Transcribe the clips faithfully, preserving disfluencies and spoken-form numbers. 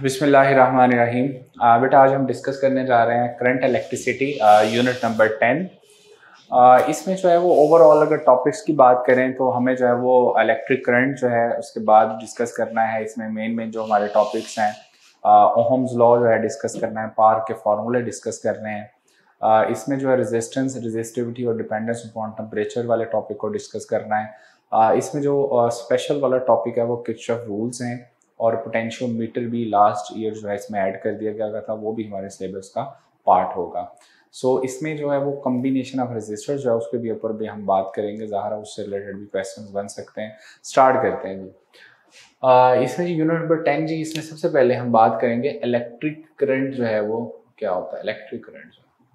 बिस्मिल्लाहिर्रहमानिर्रहीम। आ, बेटा आज हम डिस्कस करने जा रहे हैं current electricity unit number ten. इसमें जो है वो ओवरऑल अगर टॉपिक्स की बात करें तो हमें जो है वो इलेक्ट्रिक करंट जो है उसके बाद डिस्कस करना है। इसमें मेन मेन जो हमारे टॉपिक्स हैं, ओहम्स लॉ जो है डिस्कस करना है, पार्क के फार्मूले डिस्कस करने हैं। आ, इसमें जो है रेजिस्टेंस, रेजिस्टिविटी और डिपेंडेंस अपॉन टेम्परेचर वाले टॉपिक को डिस्कस करना है। आ, इसमें जो स्पेशल वाला टॉपिक है वो किरचॉफ रूल्स हैं और पोटेंशियल मीटर भी लास्ट ईयर जो है इसमें ऐड कर दिया गया था, वो भी हमारे सिलेबस का पार्ट होगा। सो so, इसमें जो है वो कम्बिनेशन ऑफ रेजिस्टर जो है उसके भी ऊपर भी हम बात करेंगे, ज़ाहिर है उससे रिलेटेड भी क्वेश्चंस बन सकते हैं। स्टार्ट करते हैं जी। uh, इसमें जी यूनिट नंबर टेन जी, इसमें सबसे पहले हम बात करेंगे इलेक्ट्रिक करंट जो है वो क्या होता है। इलेक्ट्रिक करंट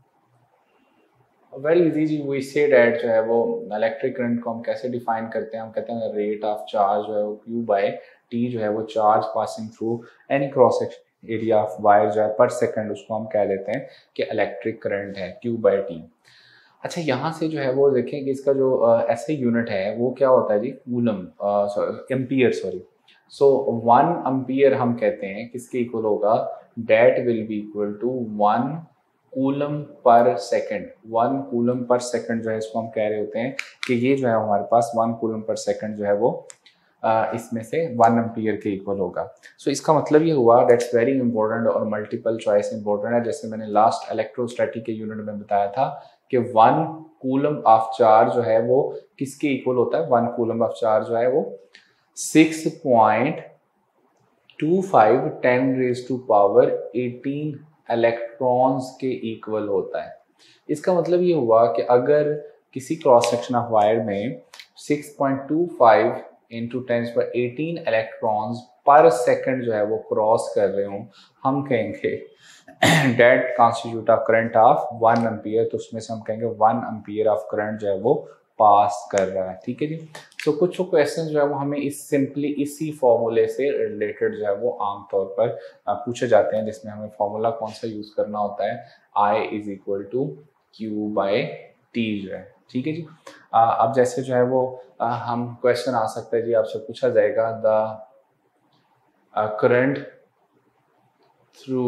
वेरी इजी जी, वी से डैट जो है वो इलेक्ट्रिक करंट को हम कैसे डिफाइन करते हैं। हम कहते हैं रेट ऑफ चार्ज जो है वो क्यू बाय टी जो है वो charge passing through any cross section area of wire जो है पर सेकंड, उसको हम कह देते हैं कि इलेक्ट्रिक करंट है क्यू बाय टी। अच्छा, यहाँ से जो है वो देखें कि इसका जो ऐसे यूनिट है वो क्या होता है जी, coulomb, ampere sorry. So one ampere हम कहते हैं किसके इक्वल होगा, that will be equal to one coulomb per second. One coulomb per second जो है इसको हम कह रहे होते हैं कि ये जो है हमारे पास वन कूलम पर सेकंड जो है वो आ, इसमें से वन एम्पियर के इक्वल होगा। सो so, इसका मतलब ये हुआ, दैट्स वेरी इंपॉर्टेंट और मल्टीपल चॉइस इंपॉर्टेंट है। जैसे मैंने लास्ट इलेक्ट्रोस्टैटिक के यूनिट में बताया था कि वन कूलम ऑफ चार्ज जो है वो किसके इक्वल होता है। वन कूलम ऑफ चार्ज जो है वो six point two five ten raise to power eighteen electrons के इक्वल होता है। इसका मतलब ये हुआ कि अगर किसी क्रॉस सेक्शन ऑफ वायर में six point two five into ten per eighteen electrons per second जो है वो क्रॉस कर रहे हो, हम कहेंगे that constitute of current of one ampere. तो उसमें से हम कहेंगे वन एम्पियर ऑफ करंट जो है वो पास कर रहा है। ठीक है जी। तो so, कुछ क्वेश्चन जो है वो हमें इस सिंपली इसी फॉर्मूले से रिलेटेड जो है वो आमतौर पर पूछे जाते हैं, जिसमें हमें फॉर्मूला कौन सा यूज करना होता है, I is equal to Q by T जो है। ठीक है जी। आ, अब जैसे जो है वो आ, हम क्वेश्चन आ सकता है जी, आपसे पूछा जाएगा द करंट थ्रू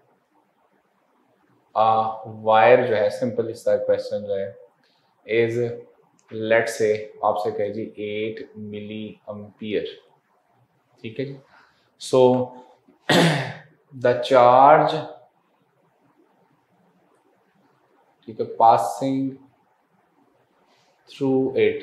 वायर जो है, सिंपल इस तरह क्वेश्चन जो है इज लेट्स से आपसे कहे जी एट मिली एम्पियर। ठीक है जी। सो द चार्ज, ठीक है, पासिंग थ्रू इट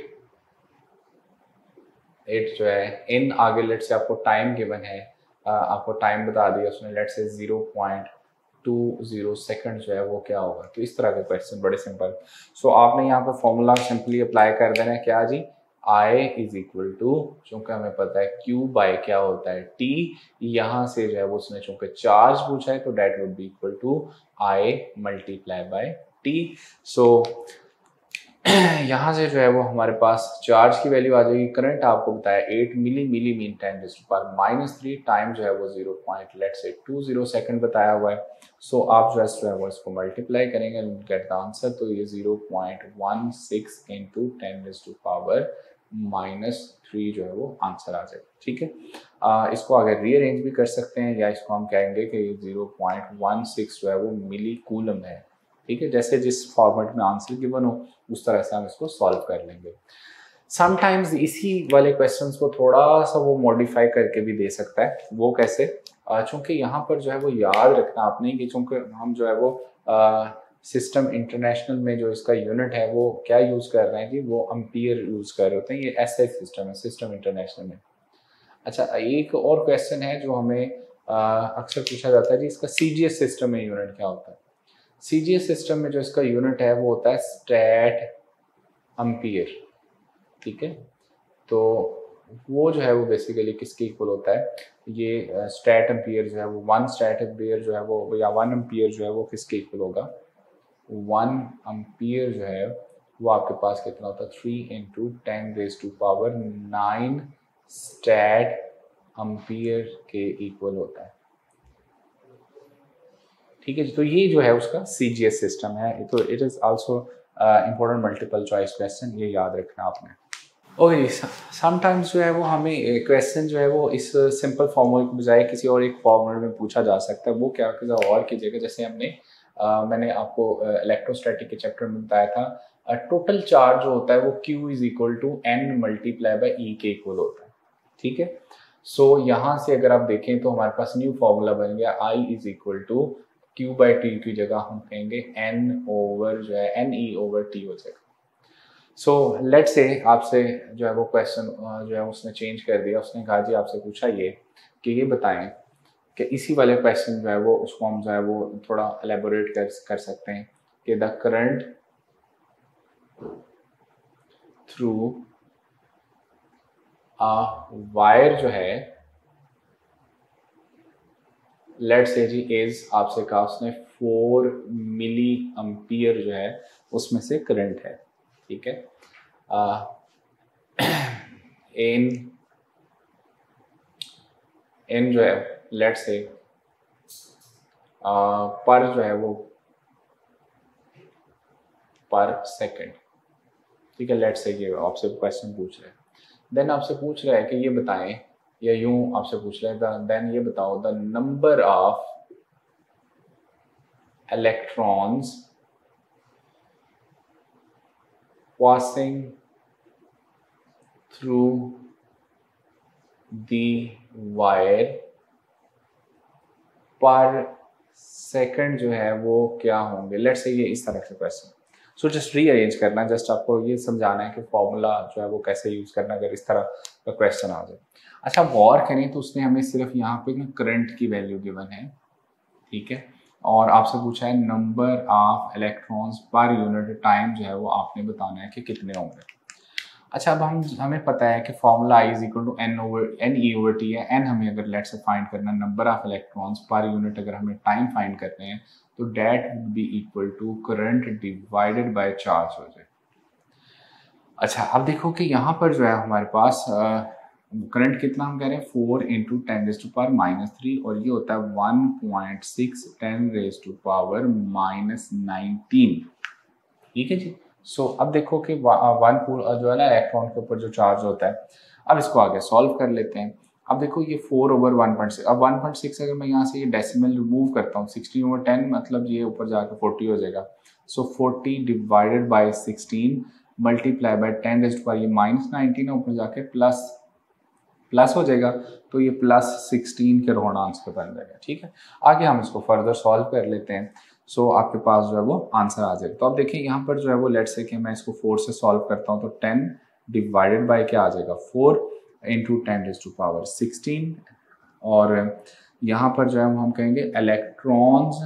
इट जो है इन आगे लेट से आपको टाइम गिवन है, आ, आपको टाइम बता दिया उसने, let say zero point two zero second जो है वो क्या होगा। तो इस तरह के क्वेश्चन बड़े सिंपल। सो आपने यहाँ पे फॉर्मूला सिंपली अप्लाई कर देना है, क्या जी, I इज इक्वल टू, चूंकि हमें पता है Q बाय क्या होता है T, यहाँ से जो है वो उसने चूंकि चार्ज पूछा है तो that would be equal to I multiply by T। So यहाँ से जो है वो हमारे पास चार्ज की वैल्यू आ जाएगी। करंट आपको बताया eight milli, milli mean ten raised to power minus three, time जो है वो zero point let say two zero second बताया हुआ है। सो so, आप जो है जो है वो इसको मल्टीप्लाई करेंगे गेट द आंसर, तो ये zero point one six into ten raised to power minus three जो है वो आंसर आ जाएगा। ठीक है। आ, इसको अगर रीअरेंज भी कर सकते हैं या इसको हम कहेंगे कि जीरो पॉइंट वन सिक्स जो है वो मिली कूलम है। ठीक है, जैसे जिस फॉर्मेट में आंसर गिवन हो उस तरह से हम इसको सॉल्व कर लेंगे। समटाइम्स इसी वाले क्वेश्चंस को थोड़ा सा वो मॉडिफाई करके भी दे सकता है। वो कैसे, चूंकि यहाँ पर जो है वो याद रखना आपने कि चूंकि हम जो है वो सिस्टम इंटरनेशनल में जो इसका यूनिट है वो क्या यूज कर रहे हैं जी, वो एम्पियर यूज कर रहे होते हैं। ये ऐसा एक सिस्टम है सिस्टम इंटरनेशनल में। अच्छा, एक और क्वेश्चन है जो हमें अक्सर पूछा जाता है जी, इसका सीजीएस सिस्टम में यूनिट क्या होता है। सीजीएस सिस्टम में जो इसका यूनिट है वो होता है स्टैट एम्पियर। ठीक है, तो वो जो है वो बेसिकली किसके इक्वल होता है, ये स्टैट एम्पियर जो है वो वन स्टैट एम्पियर जो है वो या वन एम्पियर जो है वो किसके इक्वल होगा, वन एम्पियर जो है वो आपके पास कितना होता है, three into ten raise to power nine stat ampere के इक्वल होता है। ठीक है जी। तो ये जो है उसका सीजीएस सिस्टम है। तो it is also important multiple choice question, ये याद रखना आपने। ओके, समटाइम्स जो है वो हमें क्वेश्चन जो है वो इस सिंपल फॉर्मूले के बजाय किसी और एक फॉर्मूले में पूछा जा सकता है। वो क्या किसी और कीजिएगा, जैसे हमने अ, मैंने आपको इलेक्ट्रोस्टैटिक के चैप्टर में बताया था, टोटल चार्ज जो होता है वो Q is equal to N multiply by E के इक्वल होता है। ठीक है, सो so, यहाँ से अगर आप देखें तो हमारे पास न्यू फॉर्मूला बन गया I is equal to Q by T की जगह हम कहेंगे एन ओवर जो है एन ई ओवर टी हो जाएगा। सो लेट से आपसे जो है वो क्वेश्चन जो है उसने चेंज कर दिया, उसने कहा जी आपसे पूछा ये कि ये बताएं कि इसी वाले क्वेश्चन जो है वो उसको हम जो है वो थोड़ा एलेबोरेट कर कर सकते हैं कि the current through a wire जो है लेट से जी इज, आपसे कहा उसने फोर मिली एम्पियर जो है उसमें से करंट है। ठीक है, इन इन जो है लेट से पर जो है वो पर सेकंड। ठीक है, लेट से ये आपसे क्वेश्चन पूछ रहे हैं, देन आपसे पूछ रहा है कि ये बताएं, या यूं आपसे पूछ रहे हैं देन ये बताओ the number of electrons passing through the wire per second जो है वो क्या होंगे। लेट्स से ये इस तरह से क्वेश्चन, सो जस्ट रीअरेंज करना, जस्ट आपको ये समझाना है कि फॉर्मूला जो है वो कैसे यूज करना अगर इस तरह का क्वेश्चन आ जाए। अच्छा, गौर करें तो उसने हमें सिर्फ यहाँ पे ना करंट की वैल्यू गिवन है। ठीक है, और आपसे पूछा है number of electrons per unit time जो है वो आपने बताना है कि कितने होंगे। अच्छा, अब हम हमें पता है कि formula I is equal to N over N E over T है। एन हमें अगर लेट से फाइंड करना number of electrons per unit, अगर हमें टाइम फाइंड करने हैं तो that would be equal to current divided by charge हो जाए। अच्छा, अब देखो कि यहाँ पर जो है हमारे पास करंट कितना हम कह रहे हैं four into ten raise to power minus three, और ये होता है one point six ten raise to power minus nineteen. ठीक है जी, सो so, अब देखो कि वन पूल जो है ना इलेक्ट्रॉन के ऊपर जो चार्ज होता है। अब इसको आगे सॉल्व कर लेते हैं। अब देखो ये four over one point six, अब वन पॉइंट सिक्स अगर मैं यहाँ से ये डेसिमल रिमूव करता हूँ, सिक्सटीन ओवर टेन मतलब ये ऊपर जाकर फोर्टी हो जाएगा। So forty divided by sixteen multiply by ten raise to power, ये माइनस नाइनटीन है, ऊपर जाके प्लस प्लस हो जाएगा, तो ये प्लस सिक्सटीन के रोड आंसर बन जाएगा। ठीक है, आगे हम इसको फर्दर सॉल्व कर लेते हैं। सो so, आपके पास जो है वो आंसर आ जाएगा। तो अब देखिए यहाँ पर जो है वो लेट से कि मैं इसको फोर से सॉल्व करता हूँ तो टेन डिवाइडेड बाय क्या आ जाएगा four into ten raise to power sixteen, और यहाँ पर जो है हम कहेंगे इलेक्ट्रॉन्स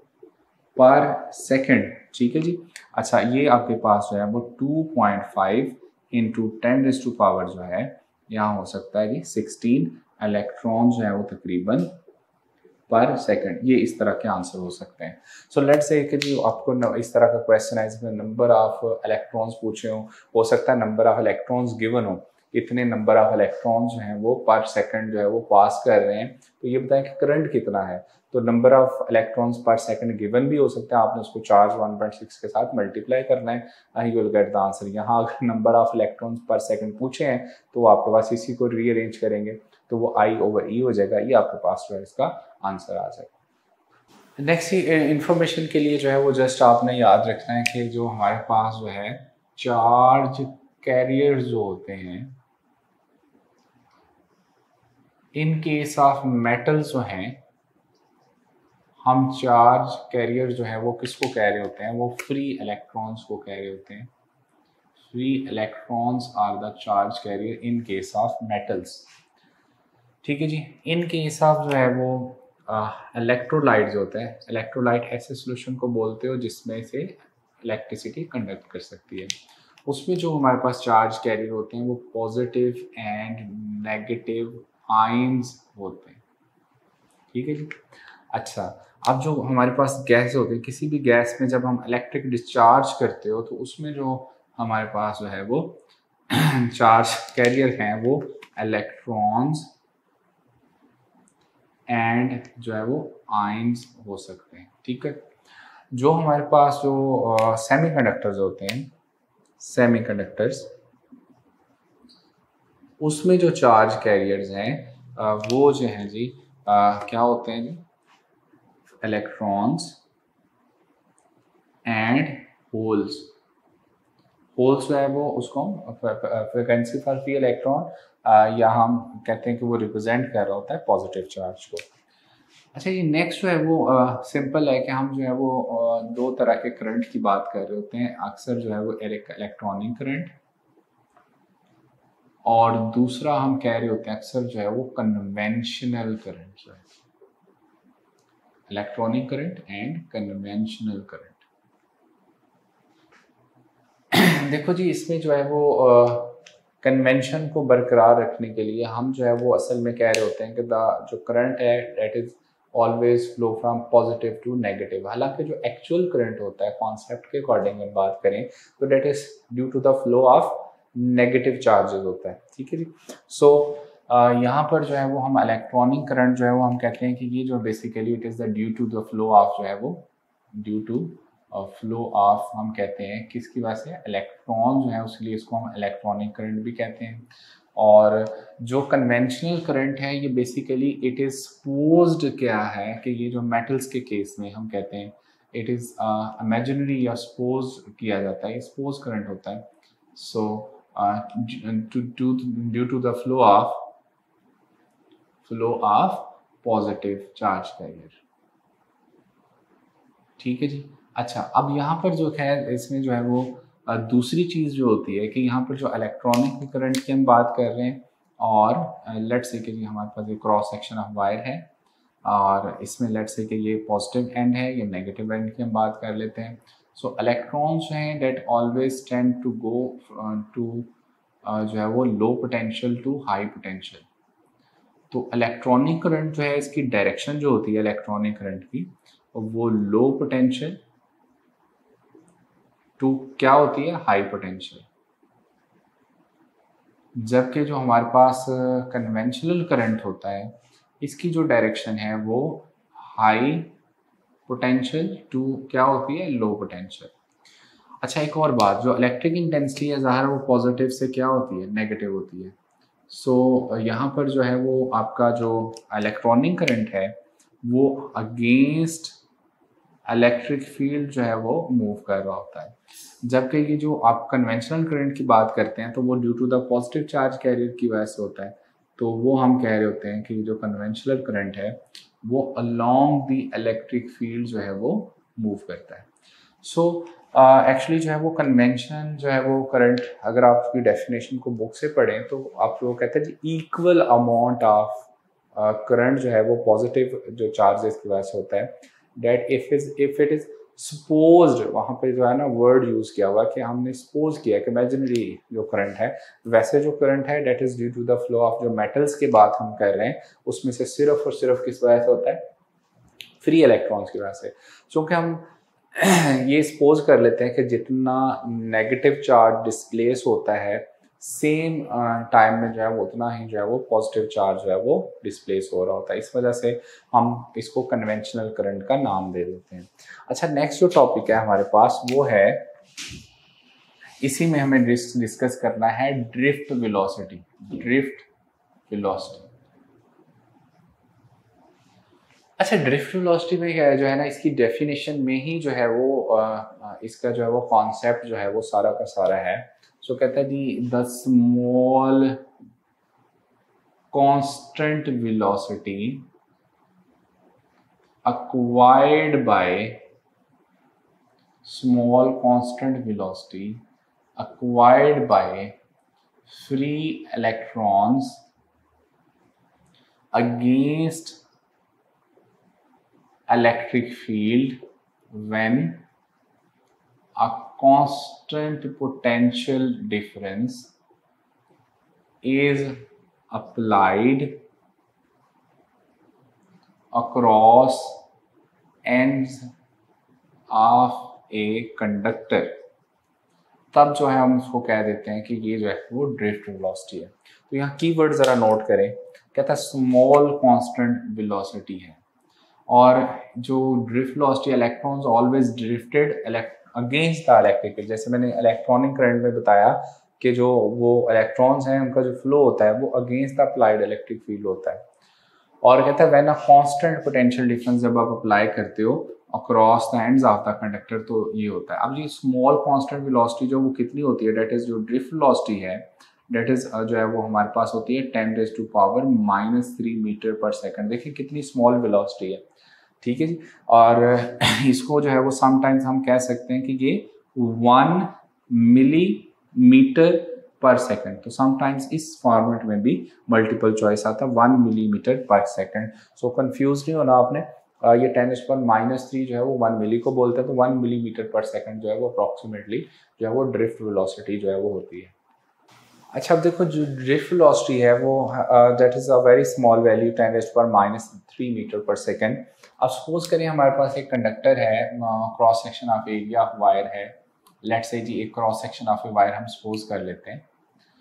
पर सेकेंड। ठीक है जी, अच्छा ये आपके पास जो है वो two point five into ten raise to power जो है यहाँ हो सकता है कि सिक्सटीन इलेक्ट्रॉन जो है वो तकरीबन पर सेकंड, ये इस तरह के आंसर हो सकते हैं। सो लेट्स से कि जी आपको इस तरह का क्वेश्चन है जिसमें नंबर ऑफ इलेक्ट्रॉन्स पूछे हो हो सकता है नंबर ऑफ इलेक्ट्रॉन्स गिवन हो, इतने नंबर ऑफ इलेक्ट्रॉन्स जो हैं वो पर सेकंड जो है वो पास कर रहे हैं, तो ये बताएं कि करंट कितना है। तो number of electrons per second given भी हो सकता है, आपने उसको चार्ज वन पॉइंट सिक्स के साथ मल्टीप्लाई करना है, you will get the answer. यहाँ अगर number of electrons per second पूछे हैं तो आपके पास इसी को रीअरेंज करेंगे तो वो आई ओवर ई हो जाएगा, ये आपके पास जो है इसका आंसर आ जाएगा। नेक्स्ट इंफॉर्मेशन के लिए जो है वो जस्ट आपने याद रखना है कि जो हमारे पास जो है चार्ज कैरियर्स जो होते हैं, इन केस ऑफ मेटल्स जो हैं, हम चार्ज कैरियर जो है वो किसको कह रहे होते हैं, वो फ्री इलेक्ट्रॉन्स को कह रहे होते हैं। Free electrons are the charge carrier in case of metals. ठीक है जी, इन केस ऑफ जो है वो इलेक्ट्रोलाइट जो होता है, इलेक्ट्रोलाइट ऐसे सोल्यूशन को बोलते हो जिसमें से इलेक्ट्रिसिटी कंडक्ट कर सकती है, उसमें जो हमारे पास चार्ज कैरियर होते हैं वो पॉजिटिव एंड नेगेटिव आयंस होते हैं। ठीक है जी, अच्छा अब जो हमारे पास गैस होते हैं, किसी भी गैस में जब हम इलेक्ट्रिक डिस्चार्ज करते हो तो उसमें जो हमारे पास जो है वो चार्ज कैरियर हैं वो इलेक्ट्रॉन्स एंड जो है वो आयंस हो सकते हैं। ठीक है, जो हमारे पास जो सेमीकंडक्टर्स होते हैं, सेमीकंडक्टर्स उसमें जो चार्ज कैरियर्स हैं वो जो हैं जी आ, क्या होते हैं जी, इलेक्ट्रॉन्स एंड होल्स। होल्स जो है वो उसको फ्रिक्वेंसी फॉर फ्री इलेक्ट्रॉन या हम कहते हैं कि वो रिप्रेजेंट कर रहा होता है पॉजिटिव चार्ज को। अच्छा, ये नेक्स्ट जो है वो सिंपल uh, है कि हम जो है वो uh, दो तरह के करंट की बात कर रहे होते हैं। अक्सर जो है वो इलेक्ट्रॉनिक करंट, और दूसरा हम कह रहे होते हैं अक्सर जो है वो कन्वेंशनल करंट जो है, electronic current and conventional current. देखो जी, इसमें जो है वो कन्वेंशन uh, को बरकरार रखने के लिए हम जो है वो असल में कह रहे होते हैं कि द जो करंट है that is always flow from positive to negative. हालांकि जो एक्चुअल करंट होता है कॉन्सेप्ट के अकॉर्डिंग हम बात करें तो that is due to the flow of negative charges होता है। ठीक है जी। सो so, यहाँ पर जो है वो हम इलेक्ट्रॉनिक करंट जो है वो हम कहते हैं कि ये जो basically it is the due to the flow of जो है वो ड्यू टू फ्लो ऑफ हम कहते हैं किसकी वजह से, इलेक्ट्रॉन जो है, उसके लिए इसको हम इलेक्ट्रॉनिक करंट भी कहते हैं। और जो कन्वेंशनल करंट है ये बेसिकली इट इज़ सपोज्ड क्या है कि ये जो मेटल्स के केस में हम कहते हैं इट इज़ इमेजिनरी या सपोज किया जाता है, ये सपोज करंट होता है। So due to the flow of flow of positive charge carrier. ठीक है जी। अच्छा, अब यहाँ पर जो है इसमें जो है वो दूसरी चीज़ जो होती है कि यहाँ पर जो इलेक्ट्रॉनिक करंट की हम बात कर रहे हैं, और लेट्स से कि जी हमारे पास एक क्रॉस सेक्शन ऑफ वायर है और इसमें लेट्स से कि ये पॉजिटिव एंड है, ये नेगेटिव एंड की हम बात कर लेते हैं। सो इलेक्ट्रॉन्स जो हैं that always tend to go to जो है वो low potential to high potential. तो इलेक्ट्रॉनिक करंट जो है इसकी डायरेक्शन जो होती है इलेक्ट्रॉनिक करंट की वो लो पोटेंशियल टू क्या होती है, हाई पोटेंशियल। जबकि जो हमारे पास कन्वेंशनल करंट होता है इसकी जो डायरेक्शन है वो हाई पोटेंशियल टू क्या होती है, लो पोटेंशियल। अच्छा, एक और बात, जो इलेक्ट्रिक इंटेंसिटी है ज़ाहिर वो पॉजिटिव से क्या होती है, नेगेटिव होती है। सो so, यहाँ पर जो है वो आपका जो इलेक्ट्रॉनिक करंट है वो अगेंस्ट इलेक्ट्रिक फील्ड जो है वो मूव कर रहा होता है। जबकि ये जो आप कन्वेंशनल करंट की बात करते हैं तो वो due to the positive charge carrier की वजह से होता है। तो वो हम कह रहे होते हैं कि जो कन्वेंशनल करंट है वो अलोंग द इलेक्ट्रिक फील्ड जो है वो मूव करता है। सो एक्चुअली जो है वो कन्वेंशन जो है वो करंट, अगर आप उसकी डेफिनेशन को बुक से पढ़ें तो आप लोग कहते हैं जी इक्वल अमाउंट ऑफ करंट जो है वो पॉजिटिव जो चार्जेस की वजह से होता है। That if is if it is supposed, वहाँ पे जो है ना वर्ड यूज किया हुआ कि हमने सपोज किया कि इमेजिनरी जो करंट है, वैसे जो करंट है that is due to the flow of जो मेटल्स की बात हम कर रहे हैं उसमें से सिर्फ और सिर्फ किस वजह से होता है, फ्री इलेक्ट्रॉन्स की वजह से। क्योंकि हम ये सपोज कर लेते हैं कि जितना नेगेटिव चार्ज डिस्प्लेस होता है सेम टाइम में जो है वो उतना ही जो है वो पॉजिटिव चार्ज जो है वो डिस्प्लेस हो रहा होता है। इस वजह से हम इसको कन्वेंशनल करंट का नाम दे देते हैं। अच्छा, नेक्स्ट जो टॉपिक है हमारे पास वो है, इसी में हमें डिस्कस करना है ड्रिफ्ट वेलोसिटी। ड्रिफ्ट वेलोसिटी अच्छा, ड्रिफ्ट वेलोसिटी में जो है ना इसकी डेफिनेशन में ही जो है वो आ, इसका जो है वो कॉन्सेप्ट जो है वो सारा का सारा है। सो so, कहता है जी the small constant velocity acquired by small constant velocity acquired by free electrons against electric field when a constant potential difference is applied across ends of a conductor। तब जो है हम उसको कह देते हैं कि ये जो है वो ड्रिफ्ट वेलोसिटी है। तो यहाँ कीवर्ड ज़रा नोट करें, कहता है स्मॉल कांस्टेंट वेलोसिटी है, और जो drift velocity electrons always drifted against the electric field. जैसे मैंने इलेक्ट्रॉनिक करंट में बताया कि जो वो इलेक्ट्रॉन्स हैं उनका जो फ्लो होता है वो against the applied electric field होता है। और कहता है when a constant potential difference जब आप अप्लाई करते हो across the ends of the conductor तो ये होता है। अब ये स्मॉल कांस्टेंट वेलोसिटी जो वो कितनी होती है, डेट इज जो ड्रिफ्ट वेलोसिटी है डेट इज जो है वो हमारे पास होती है ten raise to power minus three meter per second. देखिए कितनी स्मॉल वेलोसिटी है, ठीक है जी। और इसको जो है वो समटाइम्स हम कह सकते हैं कि ये वन मिलीमीटर पर सेकंड, तो समटाइम्स इस फॉर्मेट में भी मल्टीपल चॉइस आता है one millimeter per second. So confuse नहीं होना आपने, ये ten is per minus three जो है वो वन मिली को बोलते हैं, तो वन मिलीमीटर पर सेकंड जो है वो अप्रॉक्सीमेटली जो है वो ड्रिफ्ट वेलोसिटी जो है वो होती है। अच्छा अब देखो जो ड्रिफ्ट वेलोसिटी है वो that is a very small value ten raised power minus three meter per second. अब सपोज करें हमारे पास एक कंडक्टर है, cross section of area of wire है, लेट्स से जी एक cross section of a wire हम सपोज कर लेते हैं।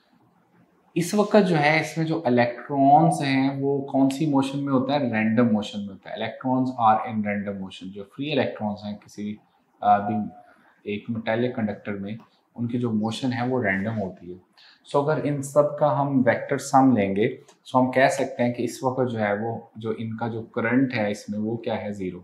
इस वक्त जो है इसमें जो इलेक्ट्रॉन्स हैं वो कौन सी मोशन में होता है, रैंडम मोशन में होता है। Electrons are in random motion. जो फ्री इलेक्ट्रॉन्स हैं किसी भी एक मेटालिक कंडक्टर में उनकी जो मोशन है वो रैंडम होती है। सो so, अगर इन सब का हम वेक्टर सम लेंगे तो हम कह सकते हैं कि इस वक्त जो है वो जो इनका जो करंट है इसमें वो क्या है, ज़ीरो,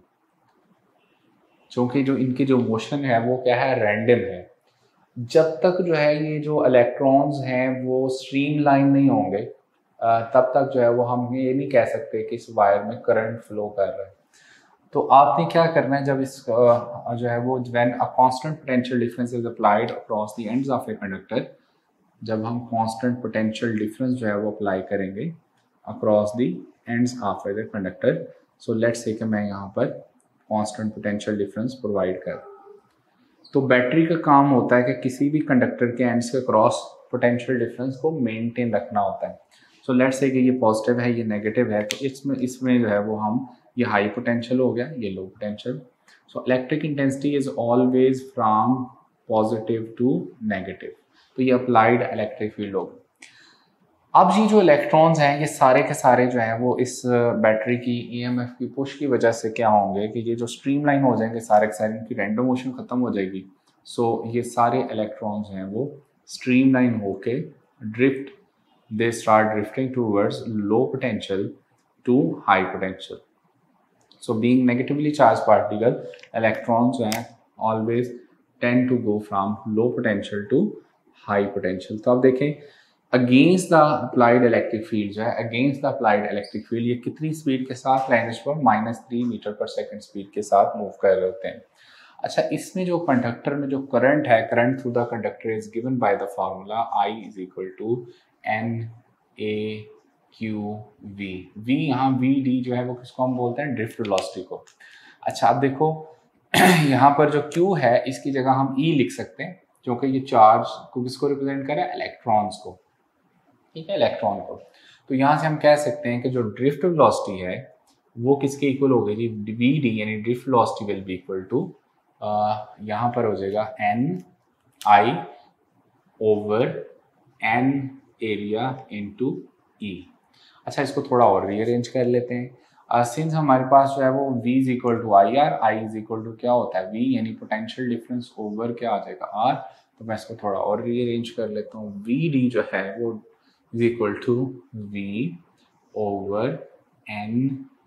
क्योंकि जो इनकी जो मोशन है वो क्या है, रैंडम है। जब तक जो है ये जो इलेक्ट्रॉन्स हैं वो स्ट्रीम लाइन नहीं होंगे तब तक जो है वो हम ये नहीं कह सकते कि इस वायर में करंट फ्लो कर रहा है। तो आपने क्या करना है, जब इस जो है वो when a constant potential difference is applied across the ends of a conductor, जब हम कांस्टेंट पोटेंशियल डिफरेंस जो है वो अप्लाई करेंगे across the ends of a conductor, so let's say कि मैं यहाँ पर कांस्टेंट पोटेंशियल डिफरेंस प्रोवाइड कर, तो बैटरी का काम होता है कि किसी भी कंडक्टर के एंड्स के क्रॉस पोटेंशियल डिफरेंस को मेंटेन रखना होता है। सो लेट्स से कि ये पॉजिटिव है ये नेगेटिव है, तो इसमें इसमें जो है वो हम ये हाई पोटेंशियल हो गया ये low potential. So electric intensity is always from positive to negative, तो ये अप्लाइड इलेक्ट्रिक फील्ड होगा। अब ये जो इलेक्ट्रॉन्स हैं ये सारे के सारे जो हैं वो इस बैटरी की ईएमएफ की पुश की वजह से क्या होंगे कि ये जो स्ट्रीमलाइन हो जाएंगे सारे के सारे, इनकी रैंडम मोशन खत्म हो जाएगी। सो so, ये सारे इलेक्ट्रॉन्स हैं वो स्ट्रीमलाइन होके drift they start drifting towards low potential to high potential. So being negatively charge particle electrons जो हैं always tend to go from low potential to high potential. तो अब देखें against the applied electric field जो है against the applied electric field ये कितनी speed के साथ, लाइनस per minus three meter per second speed के साथ मूव कर रहे होते हैं। अच्छा इसमें जो कंडक्टर में जो करंट है, current through the conductor is given by the formula I is equal to N A Q V. V यहाँ वी डी जो है वो किसको हम बोलते हैं, ड्रिफ्ट वेलोसिटी को। अच्छा अब देखो यहाँ पर जो क्यू है इसकी जगह हम ई लिख सकते हैं क्योंकि ये चार्ज को किसको रिप्रेजेंट कर रहा है, इलेक्ट्रॉन्स को, ठीक है, इलेक्ट्रॉन को। तो यहाँ से हम कह सकते हैं कि जो ड्रिफ्ट वेलोसिटी है वो किसके इक्वल हो गई जी, वी डी यानी drift velocity will be equal to यहाँ पर हो जाएगा N I over N area into E. अच्छा इसको थोड़ा और रीअरेंज कर लेते हैं। सिंस uh, हमारे पास जो है वो v is equal to I R, I is equal to क्या होता है v यानी पोटेंशियल डिफरेंस ओवर क्या आ जाएगा r, तो मैं इसको थोड़ा और रीअरेंज कर लेता हूँ। v d जो है वो is equal to v over n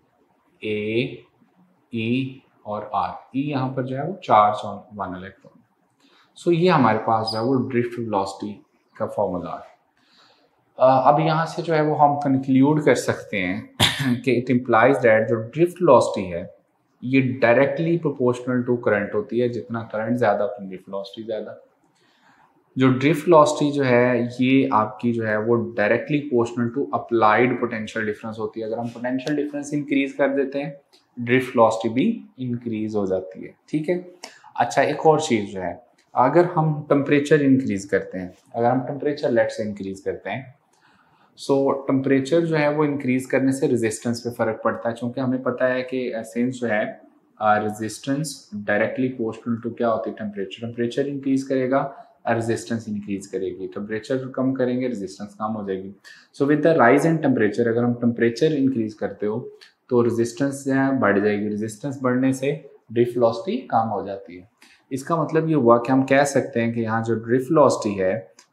a e और r। e यहाँ पर जो है वो charge on one electron. So ये हमारे पास जो है वो ड्रिफ्ट वेलोसिटी का फॉर्मूला है। uh, अब यहाँ से जो है वो हम कंक्लूड कर सकते हैं कि इट इम्प्लाइज दैट जो ड्रिफ्ट वेलोसिटी है ये डायरेक्टली प्रोपोर्शनल टू करंट होती है, जितना करंट ज़्यादा उतनी ड्रिफ्ट वेलोसिटी ज़्यादा। जो ड्रिफ्ट वेलोसिटी जो है ये आपकी जो है वो directly proportional to applied potential difference होती है। अगर हम पोटेंशियल डिफरेंस इंक्रीज कर देते हैं ड्रिफ्ट वेलोसिटी भी इंक्रीज हो जाती है, ठीक है। अच्छा एक और चीज़ जो है, अगर हम टेम्परेचर इंक्रीज करते हैं, अगर हम टेम्परेचर लेट से इंक्रीज करते हैं, सो so, टेम्परेचर जो है वो इंक्रीज करने से रेजिस्टेंस पे फर्क पड़ता है, क्योंकि हमें पता है कि सेंस जो है रेजिस्टेंस डायरेक्टली प्रोपोर्शनल टू क्या होती है, टेम्परेचर। टेम्परेचर इंक्रीज करेगा रेजिस्टेंस इंक्रीज करेगी, टेम्परेचर कम करेंगे रेजिस्टेंस कम हो जाएगी। So with the rise in temperature, अगर हम टेम्परेचर इंक्रीज करते हो तो रेजिस्टेंस जो है बढ़ जाएगी, रेजिस्टेंस बढ़ने से ड्रिफ्ट वेलोसिटी कम हो जाती है। इसका मतलब ये हुआ कि हम कह सकते हैं कि यहाँ जो ड्रिफ्ट वेलोसिटी है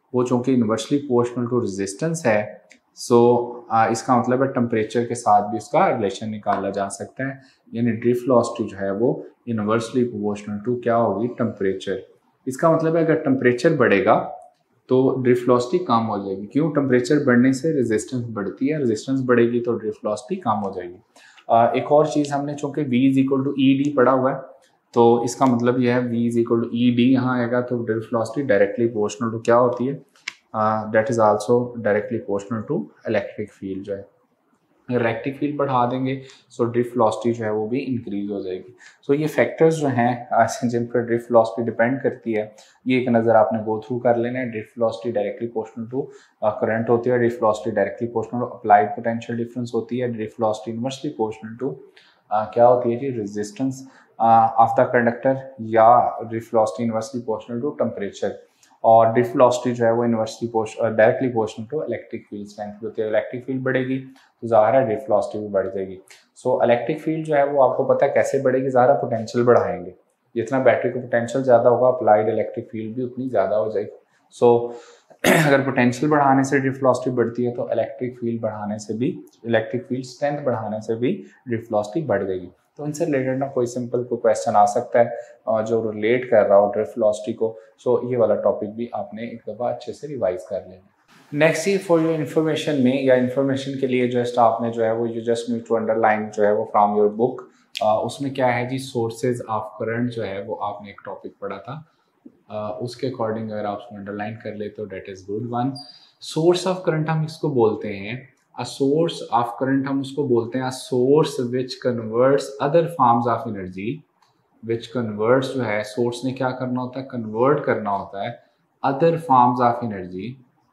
वो चूँकि इन्वर्सली प्रोपोर्शनल टू रेजिस्टेंस है, सो so, इसका मतलब है टेम्परेचर के साथ भी उसका रिलेशन निकाला जा सकता है, यानी ड्रिफ्ट वेलोसिटी जो है वो इन्वर्सली प्रोपोर्शनल टू क्या होगी, टेम्परेचर। इसका मतलब है अगर टेम्परेचर बढ़ेगा तो ड्रिफ्ट वेलोसिटी कम हो जाएगी। क्यों? टेम्परेचर बढ़ने से रेजिस्टेंस बढ़ती है, रेजिस्टेंस बढ़ेगी तो ड्रिफ्ट वेलोसिटी कम हो जाएगी। आ, एक और चीज़ हमने चूँकि v is equal to E D पढ़ा हुआ है, तो इसका मतलब यह है v is equal to E D यहाँ आएगा, तो drift velocity directly proportional to क्या होती है, that is also directly proportional to electric field जो है। इलेक्ट्रिक फील्ड बढ़ा देंगे सो ड्रिफ्ट वेलोसिटी जो है वो भी इंक्रीज हो जाएगी। सो so, ये फैक्टर्स जो हैं जिन पर ड्रिफ्ट वेलोसिटी डिपेंड करती है, ये एक नज़र आपने गो थ्रू कर लेना है। Drift velocity directly proportional to current होती है, drift velocity directly proportional to applied potential difference होती है, drift velocity inversely proportional to क्या होती है जी, रेजिस्टेंस ऑफ द कंडक्टर, या drift velocity inversely proportional to temperature. और ड्रिफ्ट वेलोसिटी जो है वो inversely directly proportional to electric field strength होती है। इलेक्ट्रिक फील्ड बढ़ेगी तो ज़ाहिर है ड्रिफ्ट वेलोसिटी भी बढ़ जाएगी। सो इलेक्ट्रिक फील्ड जो है वो आपको पता है कैसे बढ़ेगी, ज़ाहिर पोटेंशियल बढ़ाएंगे, जितना बैटरी का पोटेंशियल ज़्यादा होगा अप्लाइड इलेक्ट्रिक फील्ड भी उतनी ज़्यादा हो जाएगी। सो so, अगर पोटेंशियल बढ़ाने से ड्रिफ्ट वेलोसिटी बढ़ती है तो इलेक्ट्रिक फील्ड बढ़ाने से भी, इलेक्ट्रिक फील्ड स्ट्रेंथ बढ़ाने से भी ड्रिफ्ट वेलोसिटी बढ़ जाएगी। तो इनसे रिलेटेड ना कोई सिंपल कोई क्वेश्चन आ सकता है जो रिलेट कर रहा हो ड्रिफ्ट वेलोसिटी को। सो so, ये वाला टॉपिक भी आपने एक दफ़ा अच्छे से रिवाइज कर लेना। नेक्स्ट ही फॉर योर इन्फॉर्मेशन में, या इन्फॉर्मेशन के लिए जस्ट आपने जो है वो you just need to underline जो है वो फ्रॉम योर बुक, उसमें क्या है जी, सोर्सेज ऑफ करंट जो है वो आपने एक टॉपिक पढ़ा था, uh, उसके अकॉर्डिंग अगर आप उसको अंडरलाइन कर ले तो that is good one. Source of current हम इसको बोलते हैं, अ सोर्स ऑफ करंट हम उसको बोलते हैं a source which converts other forms of energy, which converts जो है सोर्स ने क्या करना होता है, कन्वर्ट करना होता है other forms of energy,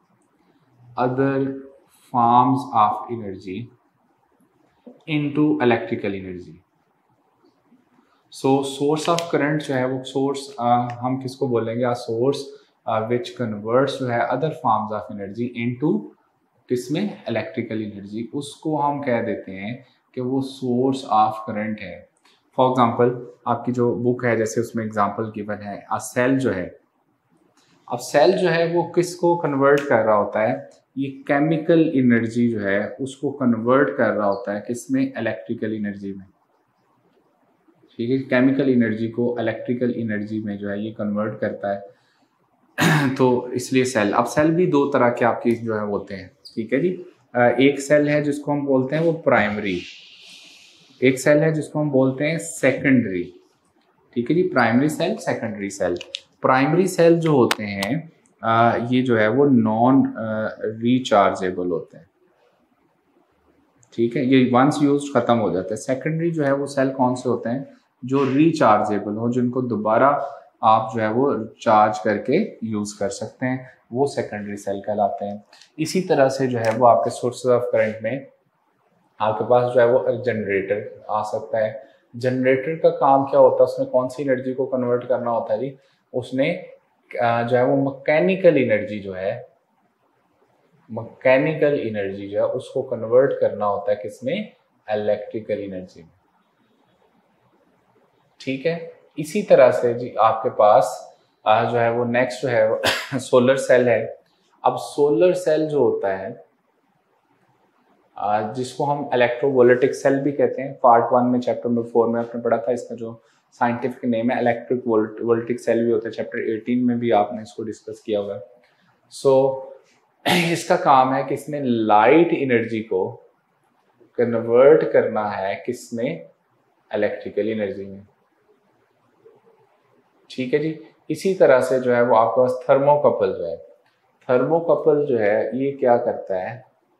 other forms of energy into electrical energy. So source of current जो है वो सोर्स uh, हम किसको बोलेंगे, अ सोर्स विच कन्वर्ट्स जो है other forms of energy into किसमें, इलेक्ट्रिकल एनर्जी, उसको हम कह देते हैं कि वो सोर्स ऑफ करंट है। फॉर एग्जांपल आपकी जो बुक है जैसे उसमें एग्जांपल गिवन है, अ सेल जो है, अब सेल जो है वो किसको कन्वर्ट कर रहा होता है, ये केमिकल एनर्जी जो है उसको कन्वर्ट कर रहा होता है किसमें, इलेक्ट्रिकल एनर्जी में। ठीक है, केमिकल एनर्जी को इलेक्ट्रिकल एनर्जी में जो है ये कन्वर्ट करता है तो इसलिए सेल, अब सेल भी दो तरह के आपकी जो है होते हैं। ठीक है जी, एक सेल है जिसको हम बोलते हैं वो प्राइमरी, एक सेल है जिसको हम बोलते हैं सेकेंडरी। ठीक है जी, primary cell, secondary cell. Primary cell जो होते हैं आ, ये जो है वो नॉन रिचार्जेबल होते हैं। ठीक है, ये वंस यूज खत्म हो जाता है। सेकेंडरी जो है वो सेल कौन से होते हैं, जो रिचार्जेबल हो, जिनको दोबारा आप जो है वो चार्ज करके यूज कर सकते हैं, वो सेकेंडरी सेल कहलाते हैं। इसी तरह से जो है वो आपके सोर्सेज ऑफ करंट में आपके पास जो है वो जनरेटर आ सकता है। जनरेटर का काम क्या होता है, उसने कौन सी एनर्जी को कन्वर्ट करना होता है जी, उसने जो है वो मैकेनिकल एनर्जी जो है, मैकेनिकल एनर्जी जो है उसको कन्वर्ट करना होता है किसमें, इलेक्ट्रिकल एनर्जी में। ठीक है, इसी तरह से जी आपके पास जो है वो नेक्स्ट जो है सोलर सेल है। अब सोलर सेल जो होता है जिसको हम इलेक्ट्रोवोल्टिक सेल भी कहते हैं, पार्ट वन में चैप्टर नंबर फोर में आपने पढ़ा था, इसका जो साइंटिफिक नेम है इलेक्ट्रिक वोल्टिक सेल भी होता है, चैप्टर एटीन में भी आपने इसको डिस्कस किया हुआ है। सो so, इसका काम है कि इसमें लाइट एनर्जी को कन्वर्ट करना है किसमें, इलेक्ट्रिकल एनर्जी में। ठीक है जी, इसी तरह से जो है वो आपके पास थर्मोकपल जो है, थर्मोकपल जो है ये क्या करता है,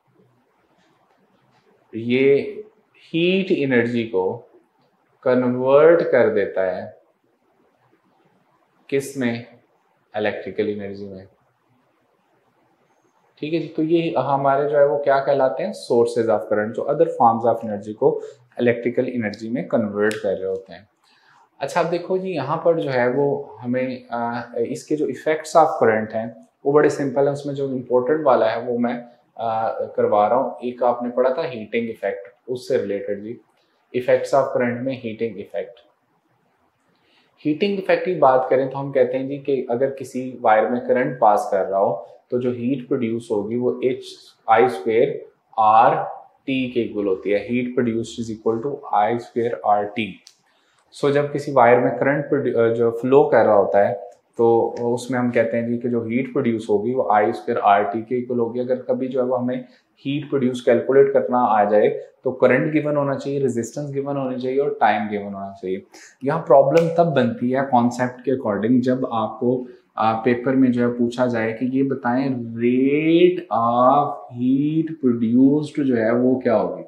ये हीट एनर्जी को कन्वर्ट कर देता है किस में, इलेक्ट्रिकल एनर्जी में। ठीक है जी, तो ये हमारे जो है वो क्या कहलाते हैं, सोर्सेज ऑफ करंट, जो अदर फॉर्म्स ऑफ एनर्जी को इलेक्ट्रिकल एनर्जी में कन्वर्ट कर रहे होते हैं। अच्छा अब देखो जी, यहाँ पर जो है वो हमें आ, इसके जो इफेक्ट्स ऑफ करंट हैं वो बड़े सिंपल है। उसमें जो इम्पोर्टेंट वाला है वो मैं आ, करवा रहा हूँ। एक आपने पढ़ा था हीटिंग इफेक्ट, उससे रिलेटेड जी, इफेक्ट्स ऑफ करंट में हीटिंग इफेक्ट। हीटिंग इफेक्ट की बात करें तो हम कहते हैं जी कि अगर किसी वायर में करंट पास कर रहा हो तो जो हीट प्रोड्यूस होगी वो H I square R T के इक्वल होती है। Heat produced is equal to I square R T. So जब किसी वायर में करंट जो फ्लो कर रहा होता है तो उसमें हम कहते हैं जी कि जो हीट प्रोड्यूस होगी वो आई स्क्वायर आर टी के इक्वल होगी। अगर कभी जो है वो हमें हीट प्रोड्यूस कैलकुलेट करना आ जाए तो करंट गिवन होना चाहिए, रेजिस्टेंस गिवन होनी चाहिए और टाइम गिवन होना चाहिए। यहाँ प्रॉब्लम तब बनती है कॉन्सेप्ट के अकॉर्डिंग जब आपको आ, पेपर में जो है पूछा जाए कि ये बताएं रेट ऑफ हीट प्रोड्यूस्ड जो है वो क्या होगी,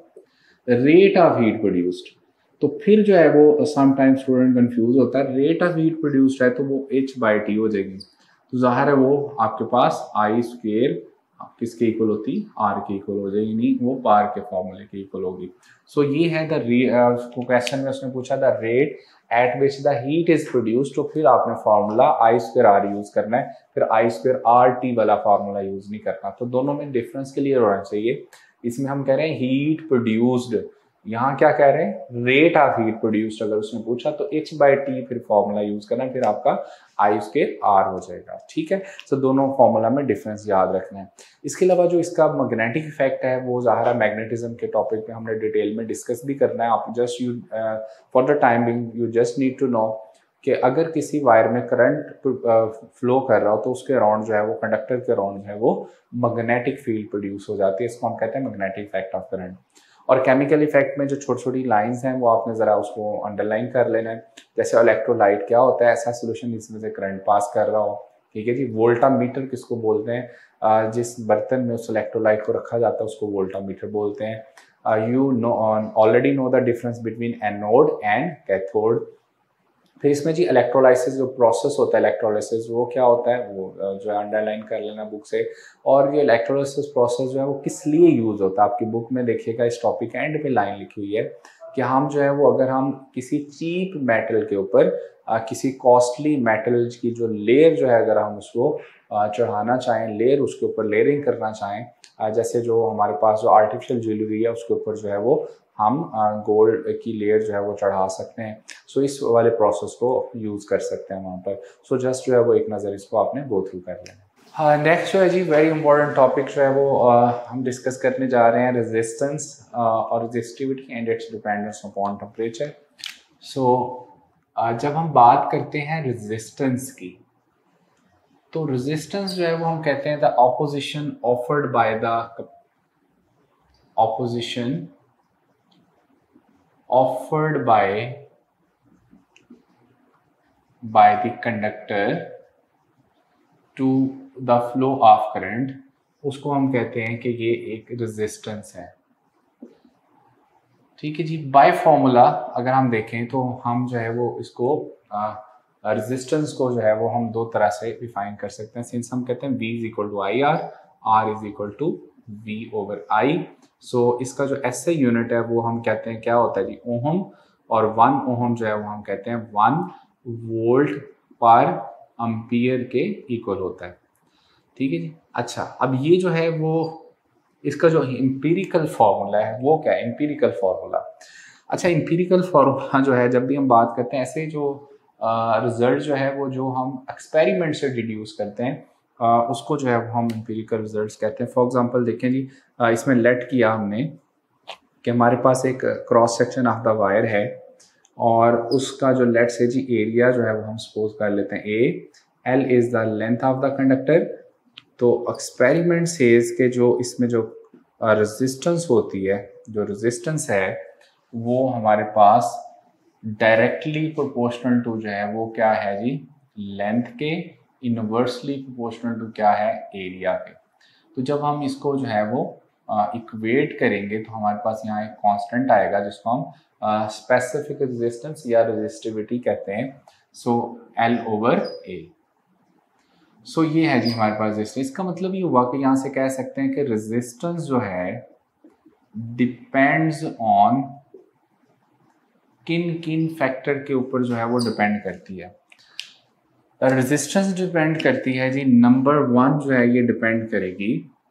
रेट ऑफ हीट प्रोड्यूस्ड। तो फिर जो है वो समटाइम स्टूडेंट कंफ्यूज होता है। रेट ऑफ हीट प्रोड्यूस्ड है तो वो एच बाई टी हो जाएगी, तो जाहिर है वो आपके पास आई स्क्वेयर किसके इक्वल होती, आर के इक्वल हो जाएगी, नहीं वो पार के फॉर्मूले के इक्वल होगी। सो so, ये है द क्वेश्चन में उसने पूछा the rate at which the heat is produced, तो फिर आपने formula I square R use करना है, फिर आई स्क्वेयर आर टी वाला फॉर्मूला यूज नहीं करना। तो दोनों में डिफरेंस क्लियर होना चाहिए। इसमें हम कह रहे हैं हीट प्रोड्यूस्ड, यहाँ क्या कह रहे हैं रेट ऑफ हीट प्रोड्यूस्ड। अगर उसने पूछा तो एच बाई टी फिर फॉर्मूला यूज करना है, फिर आपका आई स्क्वायर आर हो जाएगा। ठीक है, तो दोनों फॉर्मूला में डिफरेंस याद रखना है। इसके अलावा जो इसका मैग्नेटिक इफेक्ट है वो ज़ाहिर है मैग्नेटिज्म के टॉपिक पे हमने डिटेल में डिस्कस भी करना है। आप just you for the time being you just need to know कि अगर किसी वायर में करंट फ्लो कर रहा हो तो उसके अराउंड जो है वो कंडक्टर के अराउंड जो है वो मैग्नेटिक फील्ड प्रोड्यूस हो जाती है। इसको हम कहते हैं मैग्नेटिक इफेक्ट ऑफ करंट। और केमिकल इफेक्ट में जो छोटी छोटी लाइंस हैं वो आपने ज़रा उसको अंडरलाइन कर लेना है। जैसे इलेक्ट्रोलाइट क्या होता है, ऐसा सोल्यूशन जिसमें से करंट पास कर रहा हो। ठीक है जी, वोल्टामीटर किसको बोलते हैं, जिस बर्तन में उस इलेक्ट्रोलाइट को रखा जाता है उसको वोल्टामीटर बोलते हैं। You know already know the difference between anode and cathode. फिर इसमें जी इलेक्ट्रोलाइसिस जो प्रोसेस होता है इलेक्ट्रोलाइसिस वो क्या होता है वो जो है अंडरलाइन कर लेना बुक से। और ये इलेक्ट्रोलाइसिस प्रोसेस जो है वो किस लिए यूज होता है, आपकी बुक में देखिएगा इस टॉपिक एंड पे लाइन लिखी हुई है कि हम जो है वो अगर हम किसी चीप मेटल के ऊपर किसी कॉस्टली मेटल की जो लेयर जो है अगर हम उसको चढ़ाना चाहें, लेयर उसके ऊपर लेयरिंग करना चाहें, जैसे जो हमारे पास जो आर्टिफिशियल ज्वेलरी है उसके ऊपर जो है वो हम गोल्ड की लेयर जो है वो चढ़ा सकते हैं। सो इस वाले प्रोसेस को यूज़ कर सकते हैं वहाँ पर। सो जस्ट जो है वो एक नज़र इसको आपने गो थ्रू कर लेना। हाँ, नेक्स्ट जो है जी वेरी इंपॉर्टेंट टॉपिक जो है वो आ, हम डिस्कस करने जा रहे हैं रेजिस्टेंस और resistivity and its dependence upon temperature. So जब हम बात करते हैं रेजिस्टेंस की तो रेजिस्टेंस जो है वो हम कहते हैं the opposition offered by the opposition offered by by the conductor to the flow of current, उसको हम कहते हैं कि ये एक रेजिस्टेंस है। ठीक है जी, बाय फॉर्मूला अगर हम देखें तो हम जो है वो इसको रेजिस्टेंस को जो है वो हम दो तरह से डिफाइन कर सकते हैं। सिंस हम कहते हैं V is equal to I R, R is equal to V over I. So इसका जो एस आई यूनिट है वो हम कहते हैं क्या होता है जी ओहम, और वन ओहम जो है वो हम कहते हैं वन वोल्ट पर एम्पियर के इक्वल होता है। ठीक है जी, अच्छा अब ये जो है वो इसका जो एम्पिरिकल फार्मूला है वो क्या है, एम्पिरिकल फार्मूला। अच्छा एम्पिरिकल फार्मूला जो है जब भी हम बात करते हैं ऐसे जो रिजल्ट uh, जो है वो जो हम एक्सपेरिमेंट से डिड्यूस करते हैं Uh, उसको जो है वो हम एम्पिरिकल रिजल्ट्स कहते हैं। फॉर एग्जांपल देखें जी uh, इसमें लेट किया हमने कि हमारे पास एक cross section of the wire है और उसका जो लेट से जी एरिया जो है वो हम सपोज कर लेते हैं A, L is the length of the conductor. तो एक्सपेरिमेंट सेज के जो इसमें जो रेजिस्टेंस uh, होती है, जो रेजिस्टेंस है वो हमारे पास डायरेक्टली प्रोपोर्शनल टू जो है वो क्या है जी लेंथ के, इनवर्सली प्रोपोर्शनल टू क्या है एरिया के। तो जब हम इसको जो है वो इक्वेट करेंगे तो हमारे पास यहाँ एक कांस्टेंट आएगा जिसको हम स्पेसिफिक रेजिस्टेंस या रेजिस्टिविटी कहते हैं। सो एल ओवर ए। सो ये है जी हमारे पास रेजिस्टेंस। इसका मतलब ये हुआ कि यहाँ से कह सकते हैं कि रेजिस्टेंस जो है डिपेंड्स ऑन किन किन फैक्टर के ऊपर जो है वो डिपेंड करती है। रेजिस्टेंस डिपेंड करती है जी नंबर वन जो है ये डिपेंड करेगी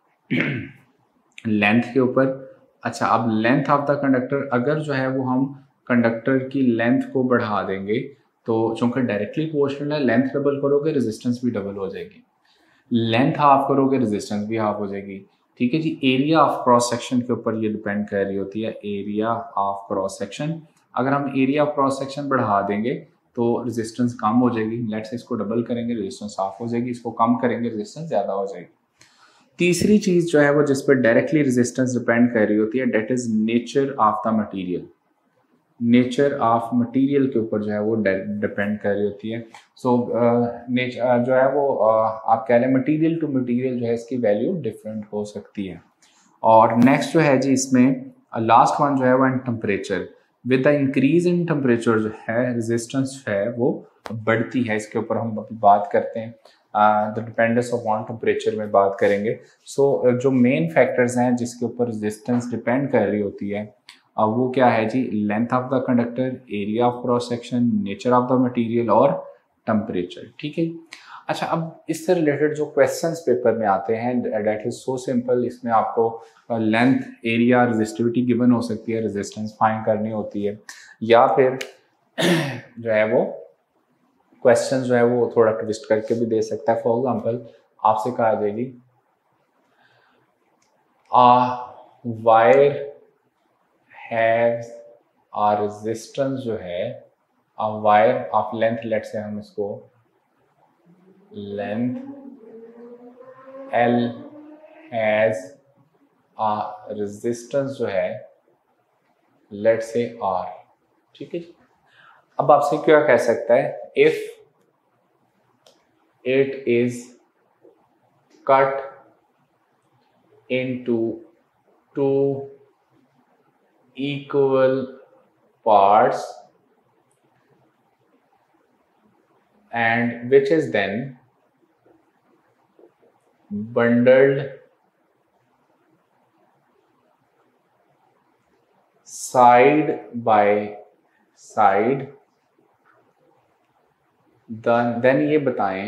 लेंथ के ऊपर। अच्छा अब लेंथ ऑफ द कंडक्टर, अगर जो है वो हम कंडक्टर की लेंथ को बढ़ा देंगे तो चूंकि डायरेक्टली प्रोपोर्शनल है, लेंथ डबल करोगे रेजिस्टेंस भी डबल हो जाएगी, लेंथ हाफ करोगे रेजिस्टेंस भी हाफ हो जाएगी। ठीक है जी। एरिया ऑफ क्रॉस सेक्शन के ऊपर ये डिपेंड कर रही होती है, एरिया ऑफ क्रॉस सेक्शन। अगर हम एरिया ऑफ क्रॉस सेक्शन बढ़ा देंगे तो रेजिस्टेंस कम हो जाएगी। लेट्स से इसको डबल करेंगे रेजिस्टेंस हाफ हो जाएगी, इसको कम करेंगे रेजिस्टेंस ज़्यादा हो जाएगी। तीसरी चीज़ जो है वो जिस पर डायरेक्टली रेजिस्टेंस डिपेंड कर रही होती है, that is nature of the material. Nature of material के ऊपर जो है वो डिपेंड कर रही होती है। सो नेचर जो है वो uh, आप कह रहे हैं मटेरियल टू मटेरियल जो है इसकी वैल्यू डिफरेंट हो सकती है। और नेक्स्ट जो है जी इसमें लास्ट वन जो है वो temperature. With the increase in temperature जो है रेजिस्टेंस है वो बढ़ती है। इसके ऊपर हम अभी बात करते हैं, the dependence of on temperature में बात करेंगे। सो so, जो मेन फैक्टर्स हैं जिसके ऊपर रेजिस्टेंस डिपेंड कर रही होती है अब वो क्या है जी, length of the conductor, area of cross section, nature of the material और टेम्परेचर। ठीक है। अच्छा, अब इससे रिलेटेड जो क्वेश्चंस पेपर में आते हैं दैट इज सो सिंपल। इसमें आपको लेंथ, एरिया, रेजिस्टिविटी गिवन हो सकती है, रेजिस्टेंस फाइंड करनी होती है, या फिर जो है वो क्वेश्चन जो है वो थोड़ा ट्विस्ट करके भी दे सकता है। फॉर एग्जाम्पल आपसे कहा जाएगी वायर हैज आ रेजिस्टेंस जो है, a wire of length, let say हम इसको length L has a resistance जो है लेट से R। ठीक है जी। अब आपसे क्या कह सकता है, if it is cut into two equal parts and which is then bundled side by side, then then ये बताएं